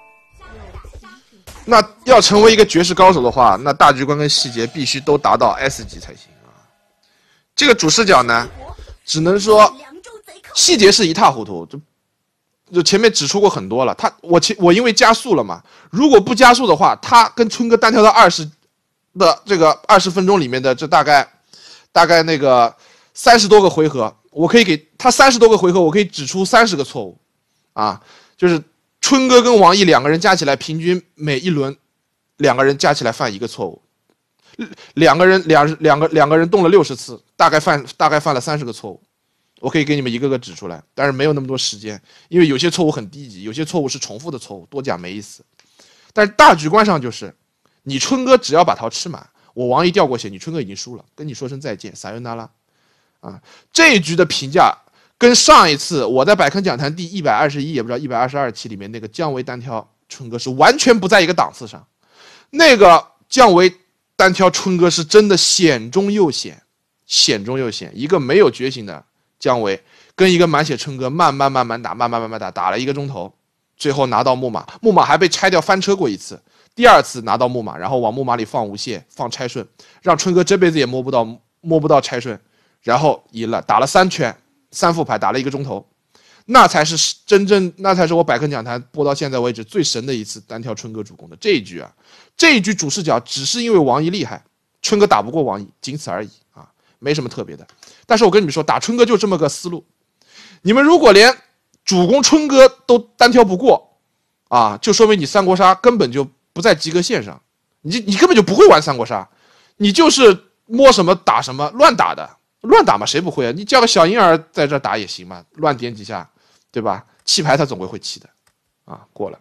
那要成为一个绝世高手的话，那大局观跟细节必须都达到 S 级才行啊。这个主视角呢，只能说细节是一塌糊涂，就就前面指出过很多了。他我前我因为加速了嘛，如果不加速的话，他跟春哥单挑到二十的这个二十分钟里面的这大概大概那个三十多个回合，我可以给他三十多个回合，我可以指出三十个错误啊，就是。春哥跟王毅两个人加起来，平均每一轮，两个人加起来犯一个错误，两个人两两个两个人动了六十次，大概犯大概犯了三十个错误，我可以给你们一个个指出来，但是没有那么多时间，因为有些错误很低级，有些错误是重复的错误，多讲没意思。但是大局观上就是，你春哥只要把桃吃满，我王毅掉过血，你春哥已经输了，跟你说声再见，撒尤那拉，啊，这一局的评价。跟上一次我在百坑讲坛第一百二十一也不知道一百二十二期里面那个降维单挑春哥是完全不在一个档次上，那个降维单挑春哥是真的险中又险，险中又险，一个没有觉醒的降维跟一个满血春哥慢慢慢慢打，慢慢慢慢打，打了一个钟头，最后拿到木马，木马还被拆掉翻车过一次，第二次拿到木马，然后往木马里放无懈，放拆顺，让春哥这辈子也摸不到摸不到拆顺，然后赢了，打了三圈。三副牌打了一个钟头，那才是真正，那才是我百坑讲坛播到现在为止最神的一次单挑春哥主攻的这一局啊！这一局主视角只是因为王一厉害，春哥打不过王一，仅此而已啊，没什么特别的。但是我跟你们说，打春哥就这么个思路，你们如果连主攻春哥都单挑不过啊，就说明你三国杀根本就不在及格线上，你你根本就不会玩三国杀，你就是摸什么打什么，乱打的。乱打嘛，谁不会啊？你叫个小婴儿在这打也行嘛，乱点几下，对吧？弃牌他总归会弃的，啊，过了。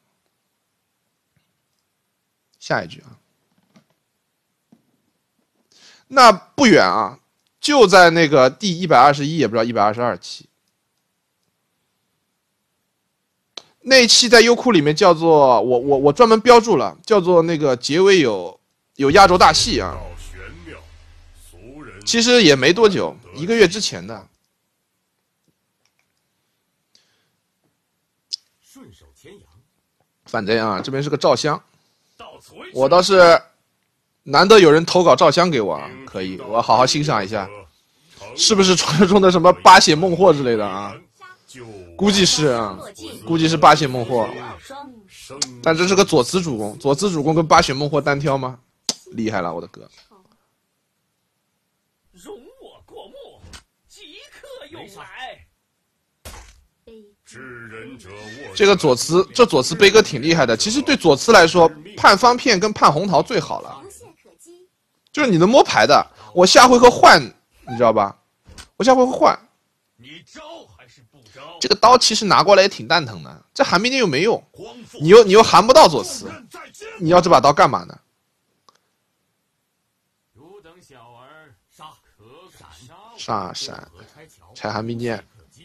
下一局啊，那不远啊，就在那个第一百二十一，也不知道一百二十二期，那一期在优酷里面叫做我我我专门标注了，叫做那个结尾有有压轴大戏啊。其实也没多久，一个月之前的。反正啊，这边是个赵襄，我倒是难得有人投稿赵襄给我，啊，可以，我好好欣赏一下，是不是传说中的什么八血孟获之类的啊？估计是啊，估计是八血孟获。但这是个左慈主公，左慈主公跟八血孟获单挑吗？厉害了，我的哥！这个左慈，这左慈悲哥挺厉害的。其实对左慈来说，判方片跟判红桃最好了，就是你能摸牌的。我下回合换，你知道吧？我下回合换。 你招还是不招？ 这个刀其实拿过来也挺蛋疼的，这寒冰剑又没用，你又你又寒不到左慈，你要这把刀干嘛呢？杀闪，拆寒冰剑。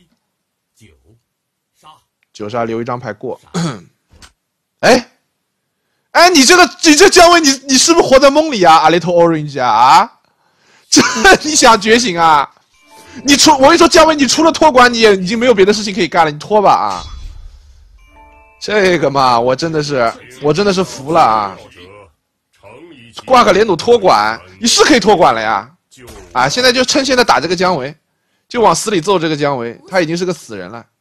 九杀留一张牌过，哎，哎，你这个你这姜维，你你是不是活在梦里啊？阿 little orange 啊，这你想觉醒啊？你除我跟你说，姜维，你除了托管，你也已经没有别的事情可以干了，你拖吧啊！ 这个嘛，我真的是，我真的是服了啊！挂个连弩托管，你是可以托管了呀！啊，现在就趁现在打这个姜维，就往死里揍这个姜维，他已经是个死人了。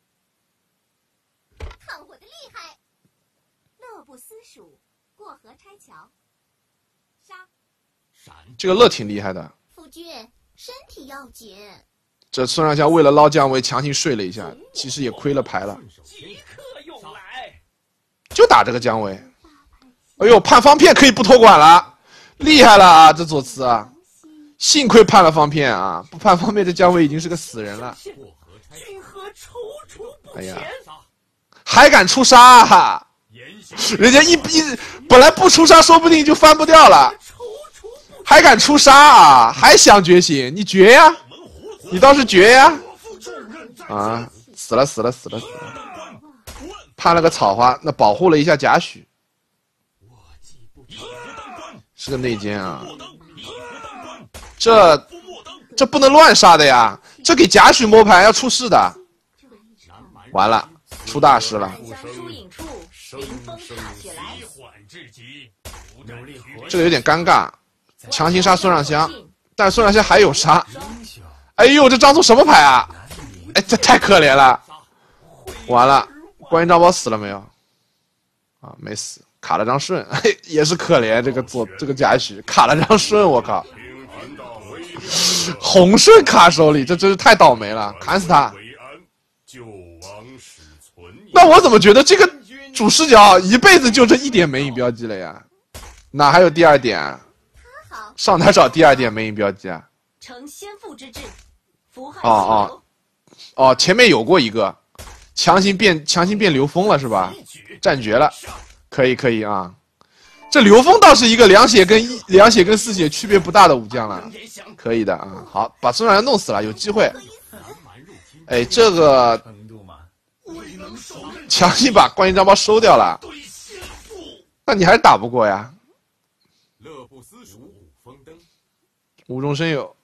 看我的厉害！乐不思蜀，过河拆桥。杀！ 闪！ 这个乐挺厉害的。 夫君，身体要紧。 这孙尚香为了捞姜维，强行睡了一下，其实也亏了牌了。 即刻用来， 就打这个姜维。哎呦，判方片可以不托管了，厉害了啊！这左慈啊，幸亏判了方片啊，不判方片，这姜维已经是个死人了。 君何踌躇不前？ 哎呀，还敢出杀啊！人家一一本来不出杀，说不定就翻不掉了，还敢出杀啊！还想觉醒？你绝呀！你倒是绝呀！啊，死了死了死了死了！判了个草花，那保护了一下贾诩。是个内奸啊！这这不能乱杀的呀！这给贾诩摸牌要出事的。完了，出大事了。这个有点尴尬，强行杀孙尚香，但是孙尚香还有杀。哎呦，这张聪什么牌啊？哎，这太可怜了。完了，观音张宝死了没有？啊，没死。卡了张顺，嘿，也是可怜这个左这个贾诩卡了张顺，我靠，洪顺卡手里，这真是太倒霉了，砍死他！那我怎么觉得这个主视角一辈子就这一点没影标记了呀？哪还有第二点啊？上哪找第二点没影标记啊？ 承先父之志，扶汉哦哦哦，前面有过一个，强行变强行变刘封了是吧？战绝了。可以可以啊，这刘封倒是一个两血跟一两血跟四血区别不大的武将了，可以的啊。好，把孙尚香弄死了，有机会。哎，这个强行把观音张宝收掉了，那你还是打不过呀。 乐不思蜀，五峰灯， 无中生有。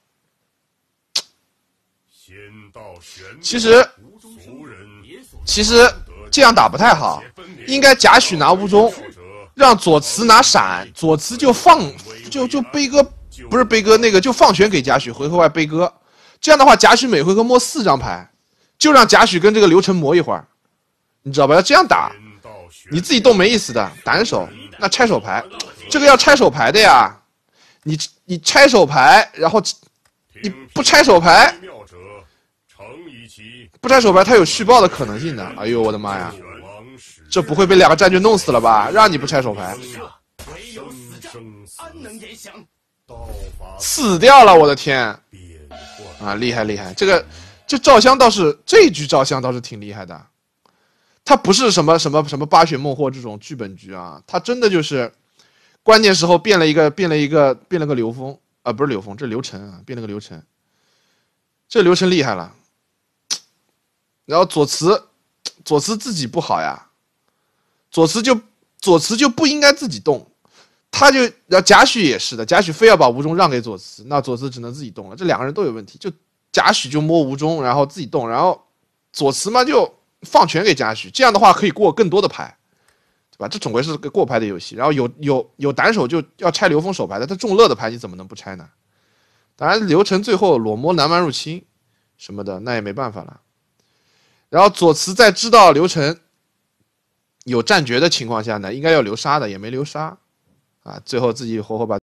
其其实其实这样打不太好。应该贾诩拿无中，让左慈拿闪，左慈就放就就悲歌，不是悲歌那个就放权给贾诩，回合外悲歌。这样的话，贾诩每回合摸四张牌，就让贾诩跟这个刘成磨一会儿，你知道吧？要这样打，你自己动没意思的，胆手那拆手牌，这个要拆手牌的呀。你你拆手牌，然后你不拆手牌，不拆手牌，它有续报的可能性的。哎呦我的妈呀！这不会被两个战军弄死了吧？让你不拆手牌，死掉了！我的天，啊，厉害厉害！这个这赵襄倒是这一局赵襄倒是挺厉害的，他不是什么什么什么八玄梦惑这种剧本局啊，他真的就是关键时候变了一个变了一个变了个刘封啊，不是刘封，这刘晨啊，变了个刘晨，这刘晨厉害了。然后左慈，左慈自己不好呀。左慈就左慈就不应该自己动，他就然后贾诩也是的，贾诩非要把吴中让给左慈，那左慈只能自己动了。这两个人都有问题，就贾诩就摸吴中，然后自己动，然后左慈嘛就放权给贾诩，这样的话可以过更多的牌，对吧？这总归是个过牌的游戏。然后有有有胆手就要拆刘封手牌的，他中乐的牌你怎么能不拆呢？当然刘成最后裸摸南蛮入侵什么的，那也没办法了。然后左慈在知道刘成有战绝的情况下呢，应该要留杀的，也没留杀，啊，最后自己活活把